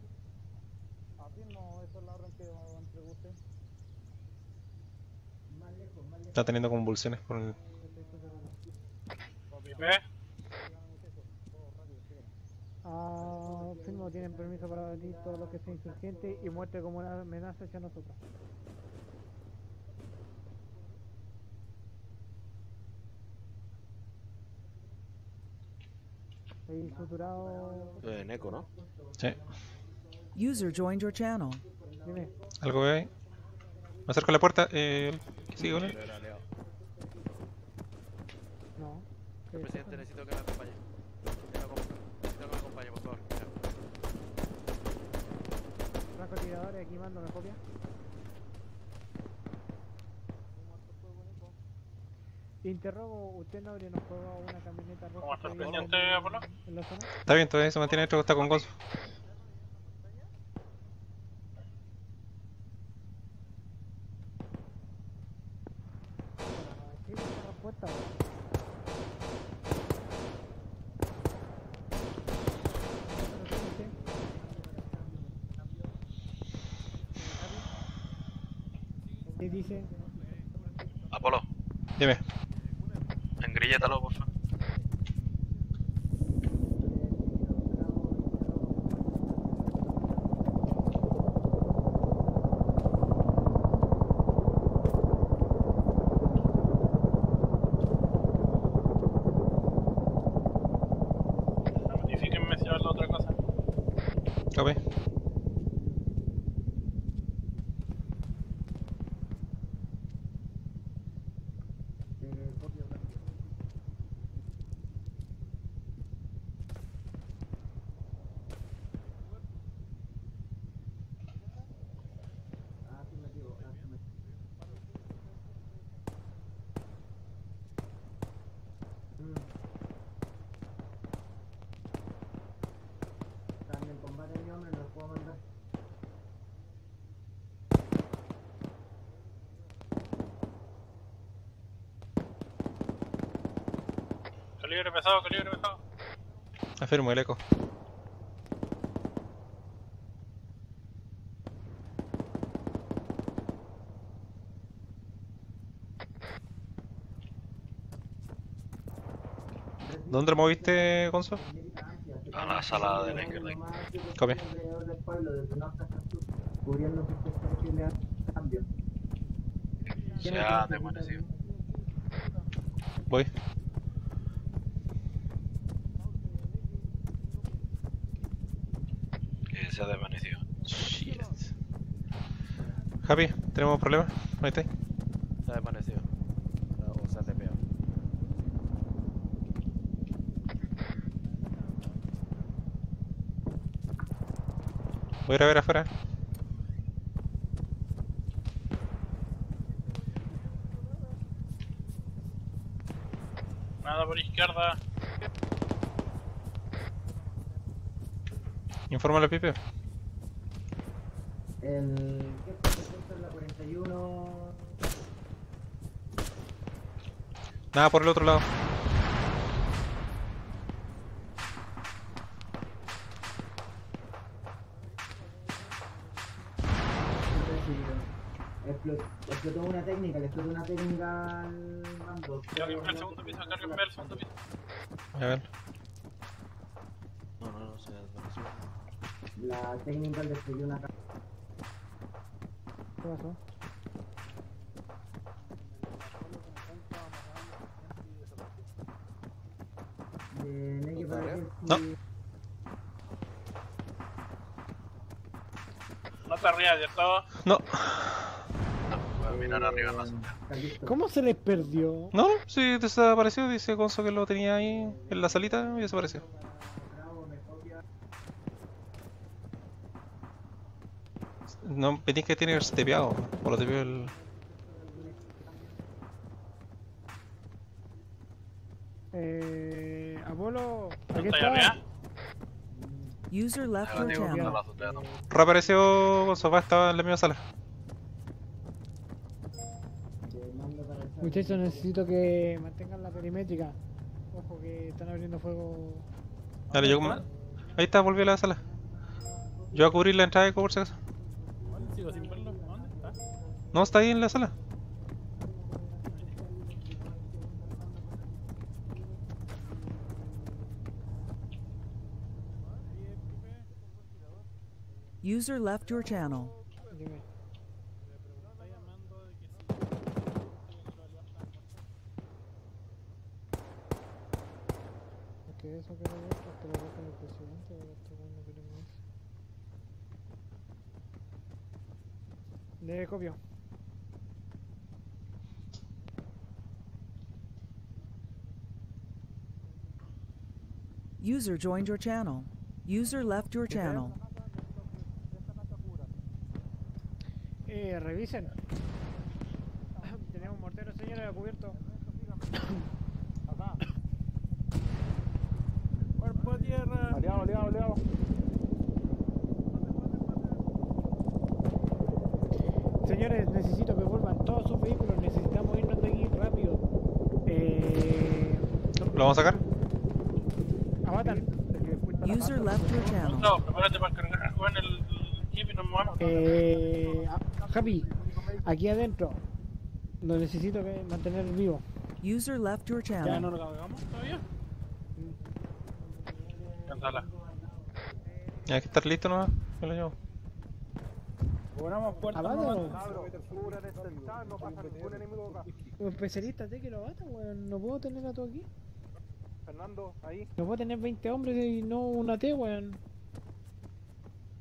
Está teniendo convulsiones por el... Firmo, tienen permiso para venir todo lo que sea insurgente y muestre como una amenaza hacia nosotros. Ahí suturado. En Eco, ¿no? Sí. User joined your channel. Dime. ¿Algo ve ahí? Me acerco a la puerta. ¿Sigue con él? No. Presidente, necesito que me acompañe. Necesito que me acompañe, por favor. Francotiradores, aquí mando una copia. Interrogo, ¿usted no habría nos probado una camioneta roja? ¿Cómo está el que había presidente, Apolo? en la zona? Está bien, todavía se mantiene dentro, está con gozo. Sí, esa respuesta. ¿Qué dice? Apolo, Dime. engrillétalo, por favor. Copy. Están en combate mi hombre, no los puedo mandar. Calibre pesado, calibre pesado. Afirmo el eco. ¿Dónde lo moviste, Gonzo? A la sala de la izquierda. Copy. Alrededor del pueblo, desde norte hasta sur, cubriendo sus posibles cambios. Se ha desvanecido. Voy. Que se ha desvanecido. Shit. Happy, ¿tenemos problemas? Ahí está. Se ha desvanecido. O se ha tepeado. Voy a ir a ver afuera. Nada por izquierda. Infórmale, Pipe. El... ¿Qué pasa? La 41... Nada por el otro lado. Explotó una técnica, le explotó una técnica al mando. Carguenme el segundo piso, carguenme el segundo piso. A ver. No, se ha desvanecido. La técnica destruyó una casa. ¿Qué pasó? No. No te rías, ¿cierto? No. Voy a mirar arriba en la sala. ¿Cómo se les perdió? No, sí, desapareció. Dice Gonzo que lo tenía ahí en la salita y desapareció. No, venís que tiene stepeado. O lo tepeó el. Apolo, ¿No aquí está está. arriba? User left your channel. Reapareció Gonzo, estaba en la misma sala. Muchachos, necesito que mantengan la perimétrica. Ojo que están abriendo fuego. Dale, yo como. Ahí está, volví a la sala. Yo voy a cubrir la entrada de por si acaso. Sigo sin verlo. ¿Dónde está? No, está ahí en la sala. User left your channel. Dime. ¿Qué es eso que le gusta? ¿Te lo gusta el presidente o esto no queremos eso? Le copio. User joined your channel. User left your channel. Revisen. Tenemos mortero, señora, cubierto. Acá. Cuerpo a tierra. Aliado, aliado, aliado. Señores, necesito que vuelvan todos sus vehículos. Necesitamos irnos de aquí rápido. ¿Lo vamos a sacar? Abatan. User left your channel. No, prepárate para cargar al joven el jeep y nos movamos. Happy, aquí adentro. Lo necesito que mantener vivo. User left your ¿Ya channel. no lo cargamos todavía? Cancela. Hay que estar listo nomás. Que lo llevo. Cobramos puertas Abátalo. No pasa ningún enemigo acá. Especialistas de que lo abatan, weón. No puedo tener a todo aquí. Fernando, ahí. No puedo tener 20 hombres y no una T, weón.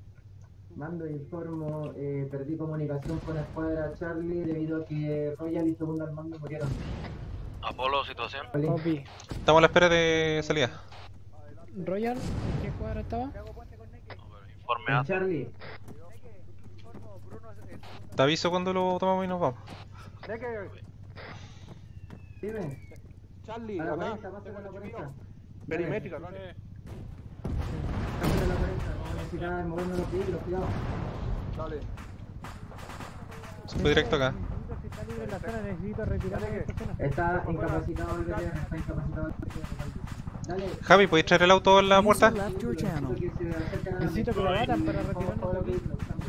Mando, informo, perdí comunicación con la escuadra Charlie debido a que Royal y segundo al mando murieron. Apolo, situación. Copy. Estamos a la espera de salida. Royal, ¿en qué cuadra estaba? Informe A. Charlie. Te aviso cuando lo tomamos y nos vamos. Dime. Charlie, A la acá. 40, pasa con la 40. Perimétrica, dale. Pásale a la 40, vamos a necesitar movernos los vehículos, cuidado. Dale. Se fue directo acá. Si está libre la zona, necesito retirarme de esta zona. Está incapacitado el BTR, está incapacitado el BTR. Dale. Javi, ¿podéis traer el auto en la puerta? User left your channel. Necesito que lo hagan para retirarnos de aquí.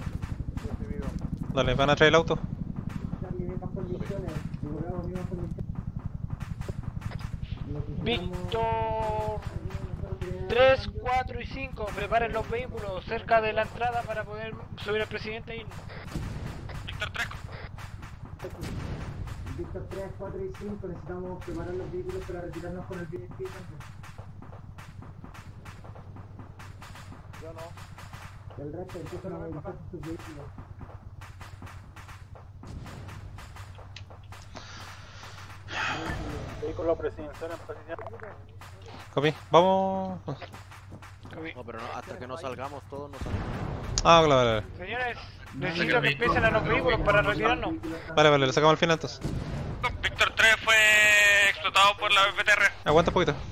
Dale, van a traer el auto. Víctor 3, 4 y 5, preparen los vehículos cerca de la entrada para poder subir al presidente y... Víctor 3. Víctor 3, 4 y 5, necesitamos preparar los vehículos para retirarnos con el VIP. Yo no. El resto empiezan a movilizar sus vehículos. Vehículo presidencial en posición. Copy. Vamos. No, pero no, hasta que no salgamos todos no salimos. Ah, claro, vale. Señores, necesito que empiecen a los vehículos para retirarnos. Vale, le sacamos al final entonces. Víctor 3 fue explotado por la BTR. Aguanta un poquito.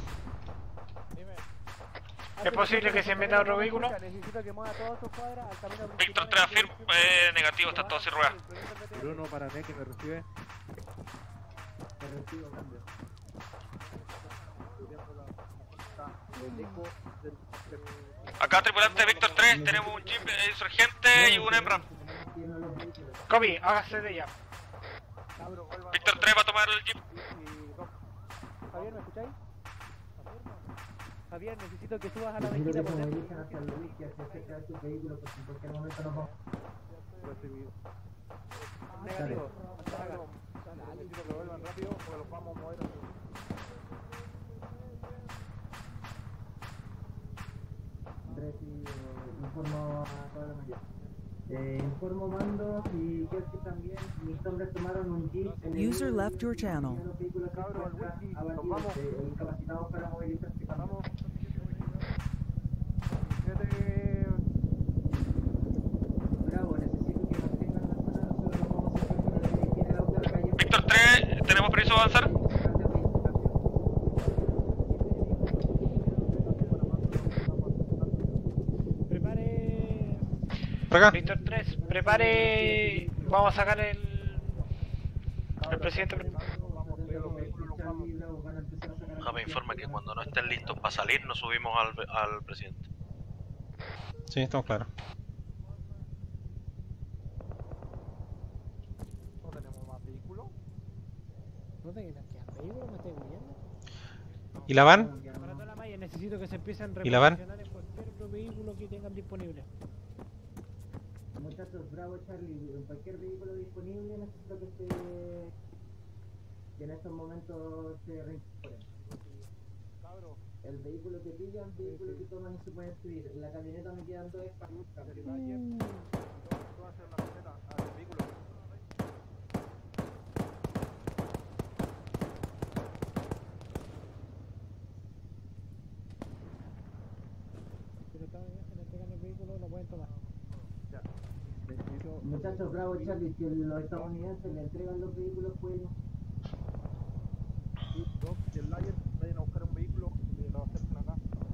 ¿Es posible que se meta otro vehículo? Necesito que mueva toda su cuadra al camino principal. Víctor 3 afirma, negativo, está todo sin ruedas. Bruno, para mí que me recibe. Te recibo, cambio. Acá, tripulante Víctor 3, tenemos un jeep insurgente y un EMRAM. Copy, hágase de ella. Víctor 3 va a tomar el jeep. Javier, ¿me escucháis? Javier, necesito que subas a la Necesito mezquita que por se dentro. movilicen hacia el whisky, hacia cerca de sus vehículos, porque en cualquier momento nos vamos. Negativo. Necesito que vuelvan rápido porque los vamos a mover. Informo a toda la mayoría. Informo mando y quiero que también mis hombres tomaron un jeep. User left your channel. Los vehículos se encuentran abatidos, incapacitados para movilizarse. Vamos. Bravo, necesito que mantengan la zona. Nosotros vamos a hacer con el que tiene el auto a la calle. Víctor 3, ¿tenemos permiso de avanzar? Prepare. Por acá. Víctor 3, prepare... Vamos a sacar el presidente. Me informa que cuando no estén listos para salir nos subimos al presidente. Sí, estamos claros. No tenemos más vehículos. ¿No te quedan vehículos? ¿Me estáis viendo? ¿Y la van? Para toda la malla necesito que se empiecen a ¿Y la van? reposicionar en cualquier otro vehículo que tengan disponible. Muchachos, bravo Charlie, en cualquier vehículo disponible necesito que en estos momentos se reincorporen. El vehículo que pillan, vehículo que toman y se pueden subir. En la camioneta me quedan dos espacios. Pero estamos bien, se le entregan el vehículo, lo pueden tomar. Muchachos, bravo Charlie, si los estadounidenses le entregan los vehículos, pueden... Y el Lion vayan a buscar un vehículo y lo acerquen acá.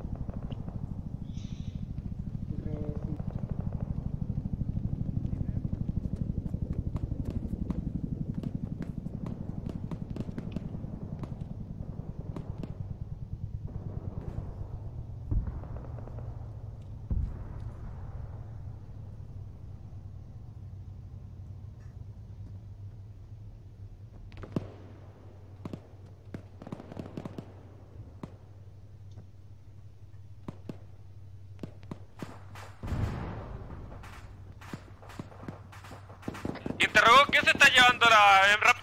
Interrogó, ¿qué se está llevando la EMRAP?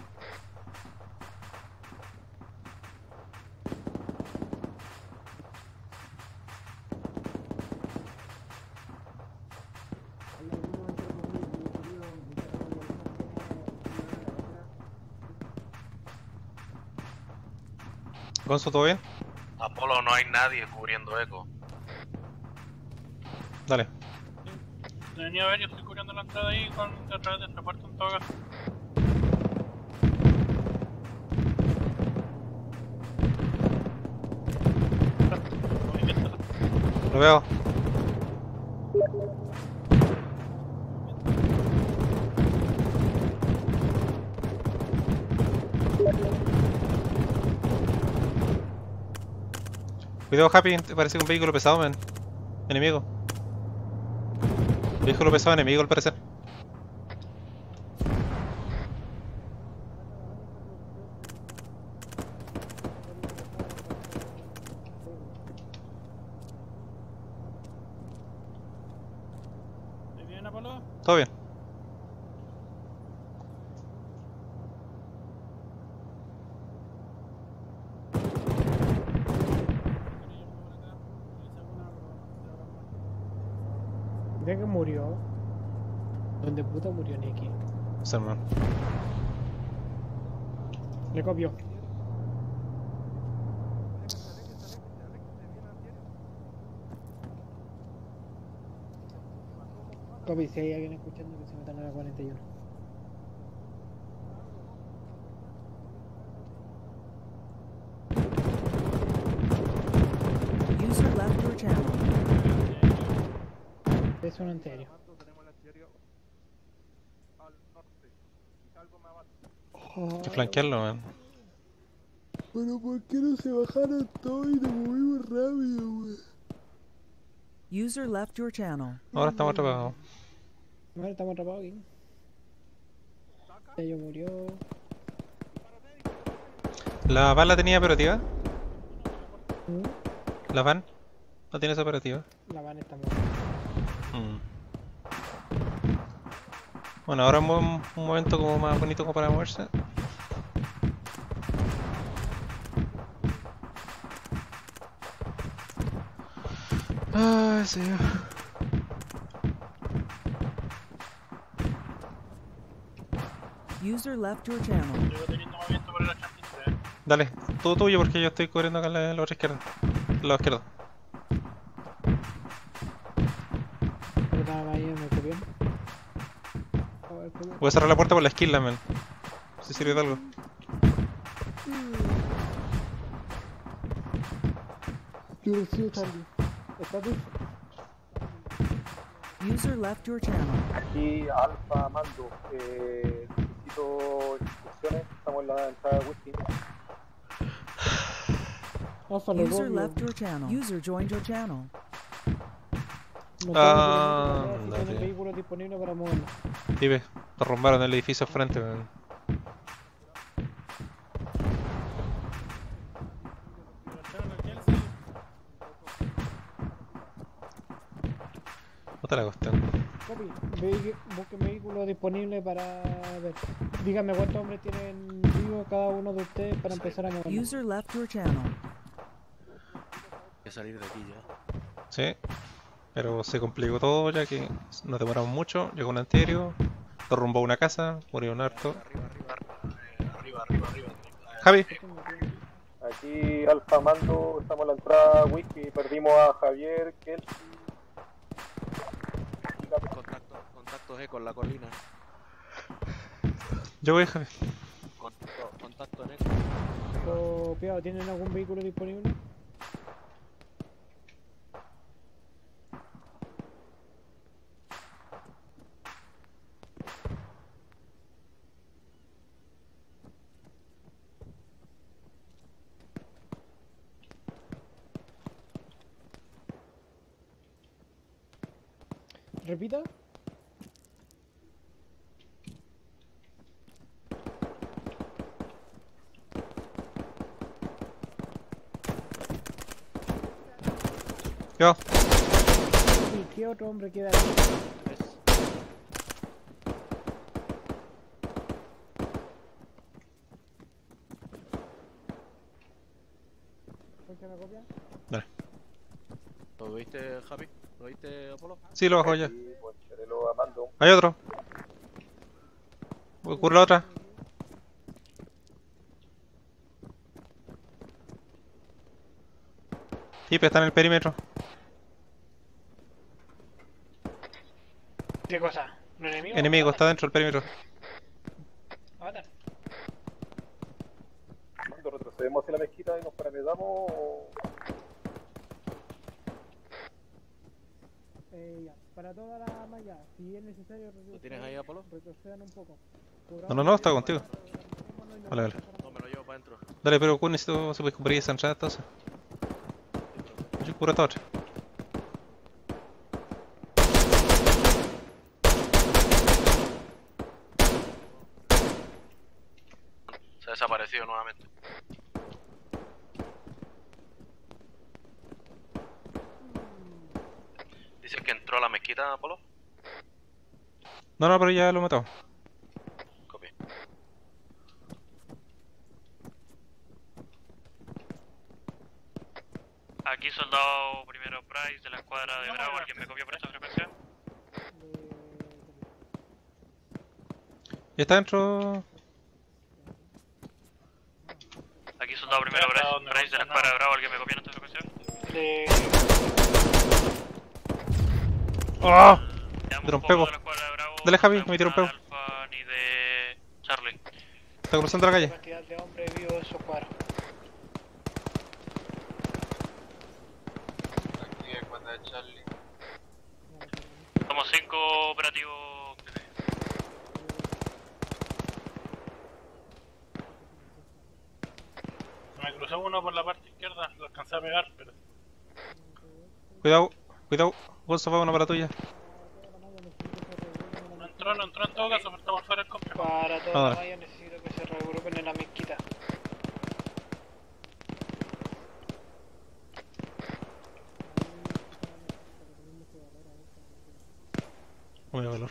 Gonzo, ¿todo bien? Apolo, no hay nadie cubriendo eco. Dale. Venía a ver, yo estoy cubriendo la entrada ahí a través de esta puerta en todo caso. Lo veo. Cuidado, Happy, te parece que un vehículo pesado, man. Enemigo. Vehículo pesado enemigo, al parecer. ¿Estás bien, Apolo? Todo bien. Ya que murió. ¿Dónde puta murió Nicky? Sí, hermano. Le copió. Copy, si hay alguien escuchando que se metan a la 41. User left your channel. Es un anterior. Hay que flanquearlo, man. Pero ¿por qué no se bajaron todos y nos movimos rápido, wey? User left your channel. Ahora estamos atrapados. Ahora estamos atrapados aquí. Ellos murió. ¿La van la tenía operativa? ¿La van? ¿No tienes operativa? La van está muerta. Bueno, ahora es un momento como más bonito como para moverse. Ay, señor. User left your channel. Dale, todo tuyo porque yo estoy cubriendo acá en la otra izquierda. El lado izquierdo. Voy a cerrar la puerta por la esquina, man. Si sirve de algo. Yo recibo Charlie. ¿Está tú? User left your channel. Aquí Alfa Mando, necesito instrucciones, estamos en la entrada de Whisky. User left your channel. User joined your channel. Tiene el vehículo disponible para moverlo. Vive, derrumbaron el edificio al frente, man. Puta la cuestión. Copy, busque vehículo disponible para ver. Dígame cuántos hombres tienen vivo cada uno de ustedes para empezar a moverlo. User left your channel. Hay que salir de aquí ya. Sí, pero se complicó todo ya que nos demoramos mucho. Llegó un antiaéreo, derrumbó una casa, murió un harto. Javi. Aquí Alfa Mando, estamos en la entrada Whisky, perdimos a Javier, Kelsey. Contactos eco en la colina. Yo voy, Javi. Contacto en eco. Copiado, ¿tienen algún vehículo disponible? Repita. Yo. ¿Y qué otro hombre queda ahí? ¿Me copia? Dale. ¿Lo viste, Javi? ¿Lo viste, Apolo? Sí, lo bajo ya. Lo mando. Hay otro. Ocurre la otra. Pipe está en el perímetro. ¿Qué cosa? ¿Un enemigo? Enemigo, está dentro del perímetro. Matan. Cuando retrocedemos hacia la mezquita y nos paramedamos o... Ya, para toda la malla, si es necesario ¿Lo tienes ahí, Apolo? retrocedan un poco. No, está contigo. Vale. No, me lo llevo para adentro. Dale, pero necesito se puede cubrir esa entrada entonces. Yo cubro esta otra. Se ha desaparecido nuevamente. ¿Dices que entró a la mezquita, Apolo? No, pero ya lo he matado. Copia. Aquí soldado primero Price de la escuadra de Bravo, ¿alguien me copió por esta frecuencia? ¿Está dentro? Aquí soldado primero Price de la escuadra de Bravo, ¿alguien me copió en esta frecuencia? ¡Oh! Me tiró un pego. Dale, Javi, me tiró un pego. Alfa ni de Charlie. Está cruzando la calle. Cantidad de hombres vivos en su cuadro. Aquí es cuando es Charlie. Somos 5 operativos. Me cruzó uno por la parte izquierda, lo alcancé a pegar, pero... Cuidado, cuidado. Bolsa va una para tuya. No entró en todo caso, pero estamos fuera del complejo. Para toda la malla necesito que se regrupen en la mezquita. Muy valor.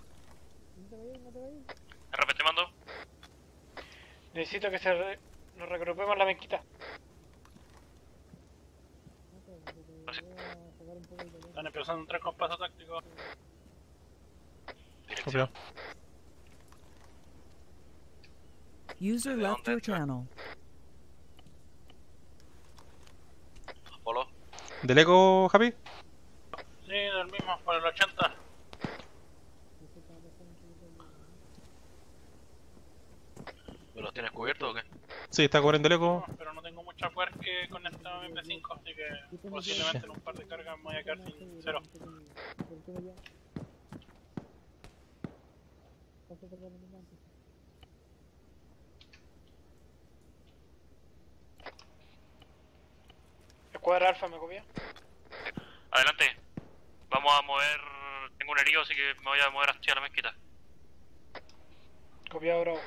Repete, mando. Necesito que nos regrupemos en la mezquita. Están empezando a entrar con paso táctico. Copiado. User left your channel. Apolo. ¿Del eco, Javi? Sí, del mismo, por el 80. ¿Me los tienes cubiertos o qué? Sí, está cubriendo el eco. No, pero no tengo mucha poder que con esta MP5, así que posiblemente en un par de cargas me voy a quedar sin cero. Escuadra Alfa, ¿me copia? Adelante. Vamos a mover. Tengo un herido, así que me voy a mover hacia la mezquita. Copiado, Bravo.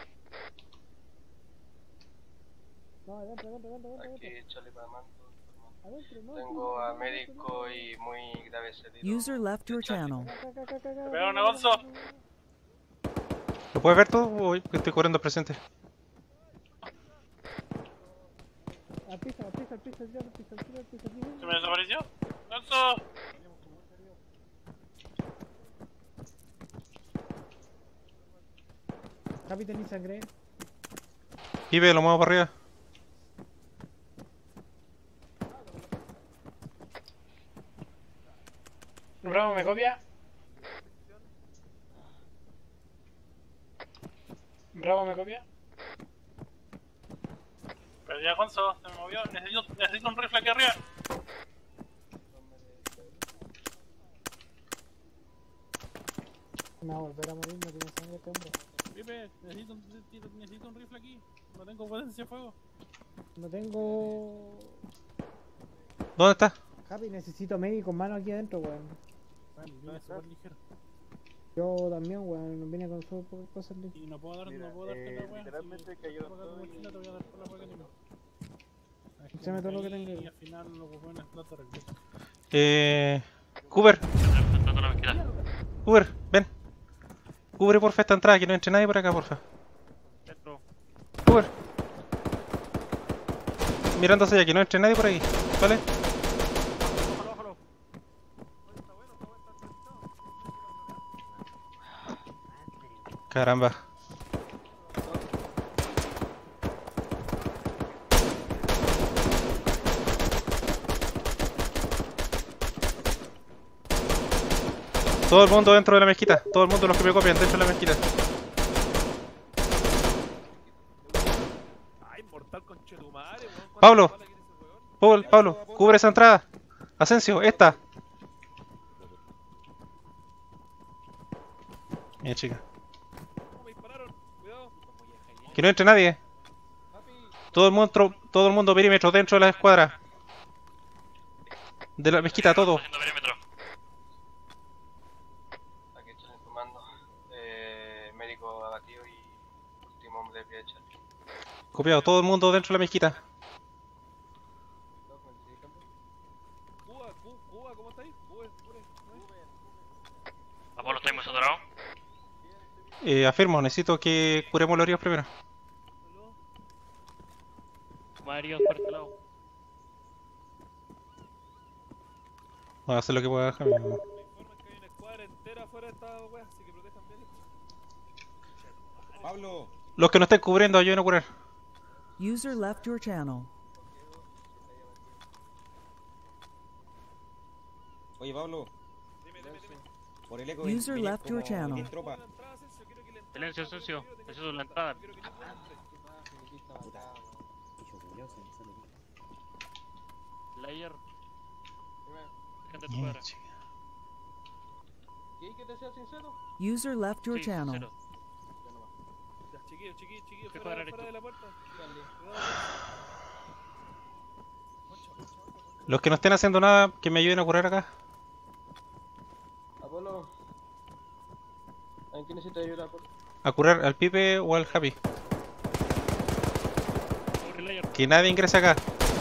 Aquí Charlie para mando. Tengo a médico y muy grave herido. User left your channel. ¿Te pegaron a Gonzo? ¿Lo puedes ver todo o estoy cubriendo el presente? Al piso, al piso, al piso, al piso, al piso, al piso. ¿Se me desapareció? ¡Gonzo! Javi, ¿tenés sangre? Pipe, lo muevo para arriba. Bravo, ¿me copia? Bravo, ¿me copia? Pero ya Gonzo, se me movió. Necesito un rifle aquí arriba. Me va a volver a morir, no tiene sangre este hombre. Pipe, necesito un rifle aquí. No tengo potencia de fuego. No tengo... ¿Dónde está? Javi, necesito médico en mano aquí adentro, weón. Bueno, es súper ligero. Yo también, weón, no vine con su cosas de... Y no puedo darte la weón. Literalmente cayó todo y... Te voy a dar por la weón que tengo. Échame todo lo que tengo. Y al final los weones tratan de Cooper. Cooper, ven. Cubre porfa esta entrada, que no entre nadie por acá, porfa. Cooper. Mirando hacia allá, que no entre nadie por ahí, ¿vale? Caramba. Todo el mundo dentro de la mezquita. Todo el mundo los que me copian dentro de la mezquita. Ay, mortal conchetumare, weón. Pablo. Pablo, cubre esa entrada. Asensio, esta. Mira, chica. Que no entre nadie. Todo el mundo perímetro dentro de la escuadra. De la mezquita, todo. Aquí estoy informando. Médico abatido y último hombre de pie de chat. Copiado, todo el mundo dentro de la mezquita. Cuba, ¿cómo estáis? Apolo, ¿estáis muy saturados? Afirmo, necesito que curemos los heridos primero. Más heridos por este lado. Voy a hacer lo que pueda, Javi. Pablo. Los que no estén cubriendo, ayuden a curar. User left your channel. Oye, Pablo. Por el eco User left your channel. tropa. Silencio, Asensio. Eso es la entrada. Layer. Gente de tu cuadra. ¿Qué te sea sincero? User left your Sí, channel. sincero. Ya, chiquillos, ¿Qué fuera cuadra eres tú? de la puerta. Los que no estén haciendo nada, que me ayuden a curar acá. Apolo. ¿En quién necesita ayuda, Apolo? A curar al Pipe o al Happy. Que nadie ingrese acá.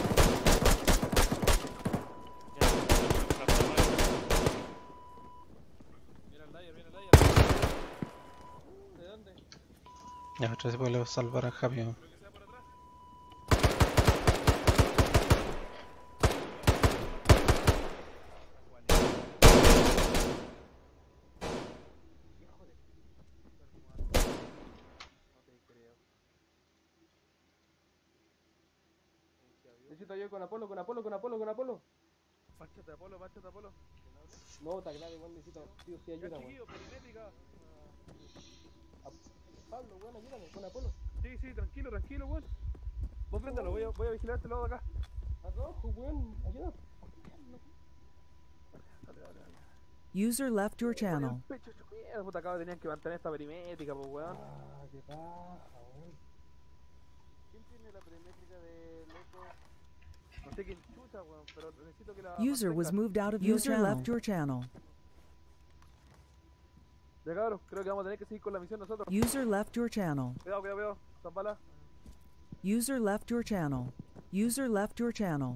¿De dónde? Ya, otra vez puedo salvar al Happy. ¿No? Necesito ayuda con Apolo. Báchate, Apolo. No, está grave, igual necesito sí ayuda, weón. Chiquillo, perimétrica. Pablo, weón, ayúdame con Apolo. Sí, tranquilo, weón. Vos préndalo, voy a vigilar este lado de acá. Arrojo, weón, ayuda. User left your channel. Puta, cabrón, tenían que mantener esta perimétrica, pues, weón. Ah, qué paja, weón. ¿Quién tiene la perimétrica de loco? No sé quién chucha, weón, pero necesito que la... User was moved out of your channel. User left your channel. Ya, cabrón, creo que vamos a tener que seguir con la misión nosotros. User left your channel. Cuidado. Estas balas. User left your channel. User left your channel.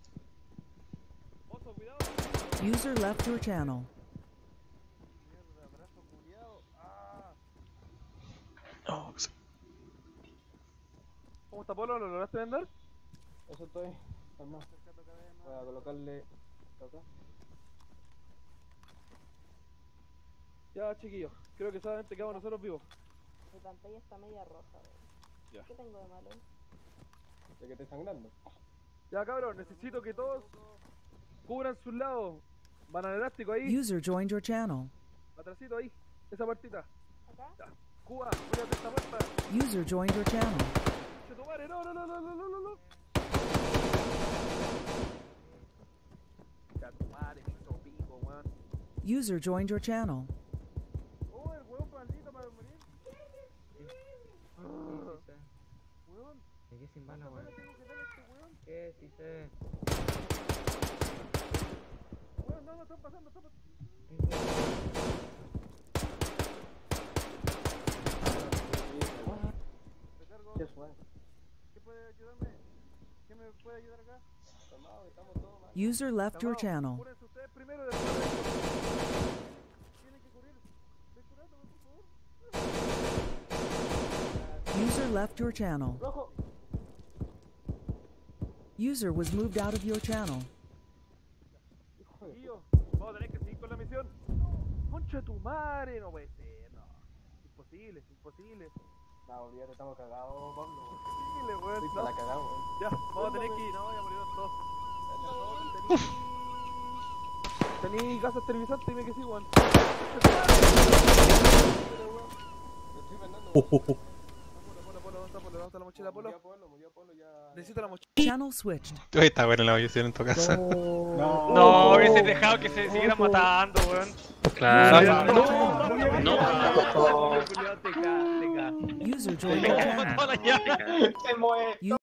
Oso, cuidado. User left your channel. Mierda, brazo culiao. Ah. Oh, ¿Cómo está, Polo? ¿Lo lograste vender? Eso estoy. Calma. Voy a colocarle acá. Ya, chiquillos, creo que solamente quedamos nosotros vivos. Mi pantalla está media roja, weón. Ya. ¿Qué tengo de malo? De que esté sangrando. Ya, cabrón, necesito que todos cubran sus lados. Van al elástico ahí. User joined your channel. Atrasito ahí. Esa puertita. ¿Acá? Ya. Cuba, cuídate esta puerta. User joined your channel. Chetumare, no. Ya, tu madre, me hizo pico, weón. User joined your channel. Oh, el weón maldito para morir. Weón. Me quedé sin bala, weón. Tengo que darle a este weón. ¿Qué? Sí sé. Weón, no, están pasando. Qué suave. ¿Qué puede ayudarme? ¿Quién me puede ayudar acá? Calmado, estamos todos mal. User left your channel. Cúrense ustedes primero y después. Tienen que cubrir. Ven curándome, por favor. User left your channel. Rojo. User was moved out of your channel. Tío, vamos a tener que seguir con la misión. Concha tu madre, no puede ser, no. Imposible. No, olvídate, estamos cagados, Pablo. Imposible, weón. Estoy para la cagada, weón. Ya, vamos a tener que ir, no, ya murieron todos. Tení gas esterilizante, dime que sí, weón. Levanta la mochila, Polo. Necesito la mochila. Channel switched. Uy, está buena la audición en tu casa. No, hubiese dejado que se siguiera matando, weón. Claro. No. User joined your channel. No.